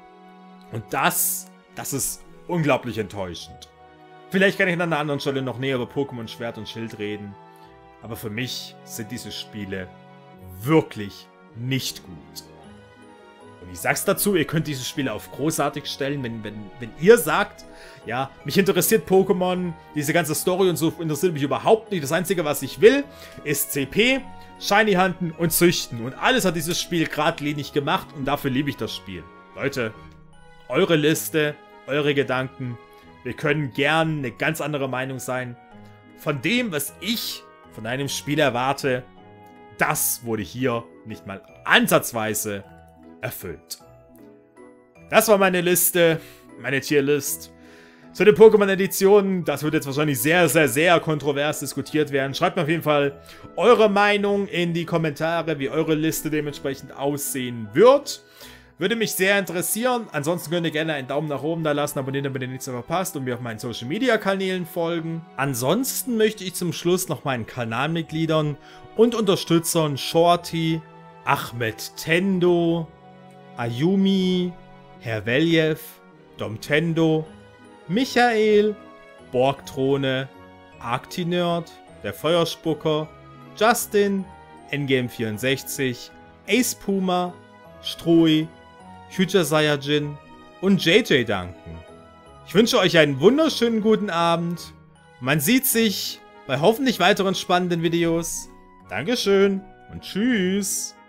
Und das ist unglaublich enttäuschend. Vielleicht kann ich an einer anderen Stelle noch näher über Pokémon Schwert und Schild reden. Aber für mich sind diese Spiele wirklich nicht gut. Und ich sag's dazu, ihr könnt diese Spiele auf großartig stellen, wenn ihr sagt, ja, mich interessiert Pokémon, diese ganze Story und so interessiert mich überhaupt nicht. Das Einzige, was ich will, ist CP, Shiny Hunten und Züchten. Und alles hat dieses Spiel geradlinig gemacht und dafür liebe ich das Spiel. Leute, eure Liste, eure Gedanken, wir können gern eine ganz andere Meinung sein. Von dem, was ich von einem Spiel erwarte, das wurde hier nicht mal ansatzweise erfüllt. Das war meine Liste, meine Tierlist. Zu den Pokémon-Editionen, das wird jetzt wahrscheinlich sehr, sehr, sehr kontrovers diskutiert werden. Schreibt mir auf jeden Fall eure Meinung in die Kommentare, wie eure Liste dementsprechend aussehen wird. Würde mich sehr interessieren. Ansonsten könnt ihr gerne einen Daumen nach oben da lassen, abonnieren, damit ihr nichts mehr verpasst und mir auf meinen Social-Media-Kanälen folgen. Ansonsten möchte ich zum Schluss noch meinen Kanalmitgliedern und Unterstützern Shorty, Ahmed Tendo, Ayumi, Herr Veljev, Domtendo, Michael, Borgthrone, Arctinerd, der Feuerspucker, Justin, Endgame64, Ace Puma, Stroi, Future Saiyajin und JJ danken. Ich wünsche euch einen wunderschönen guten Abend. Man sieht sich bei hoffentlich weiteren spannenden Videos. Dankeschön und tschüss.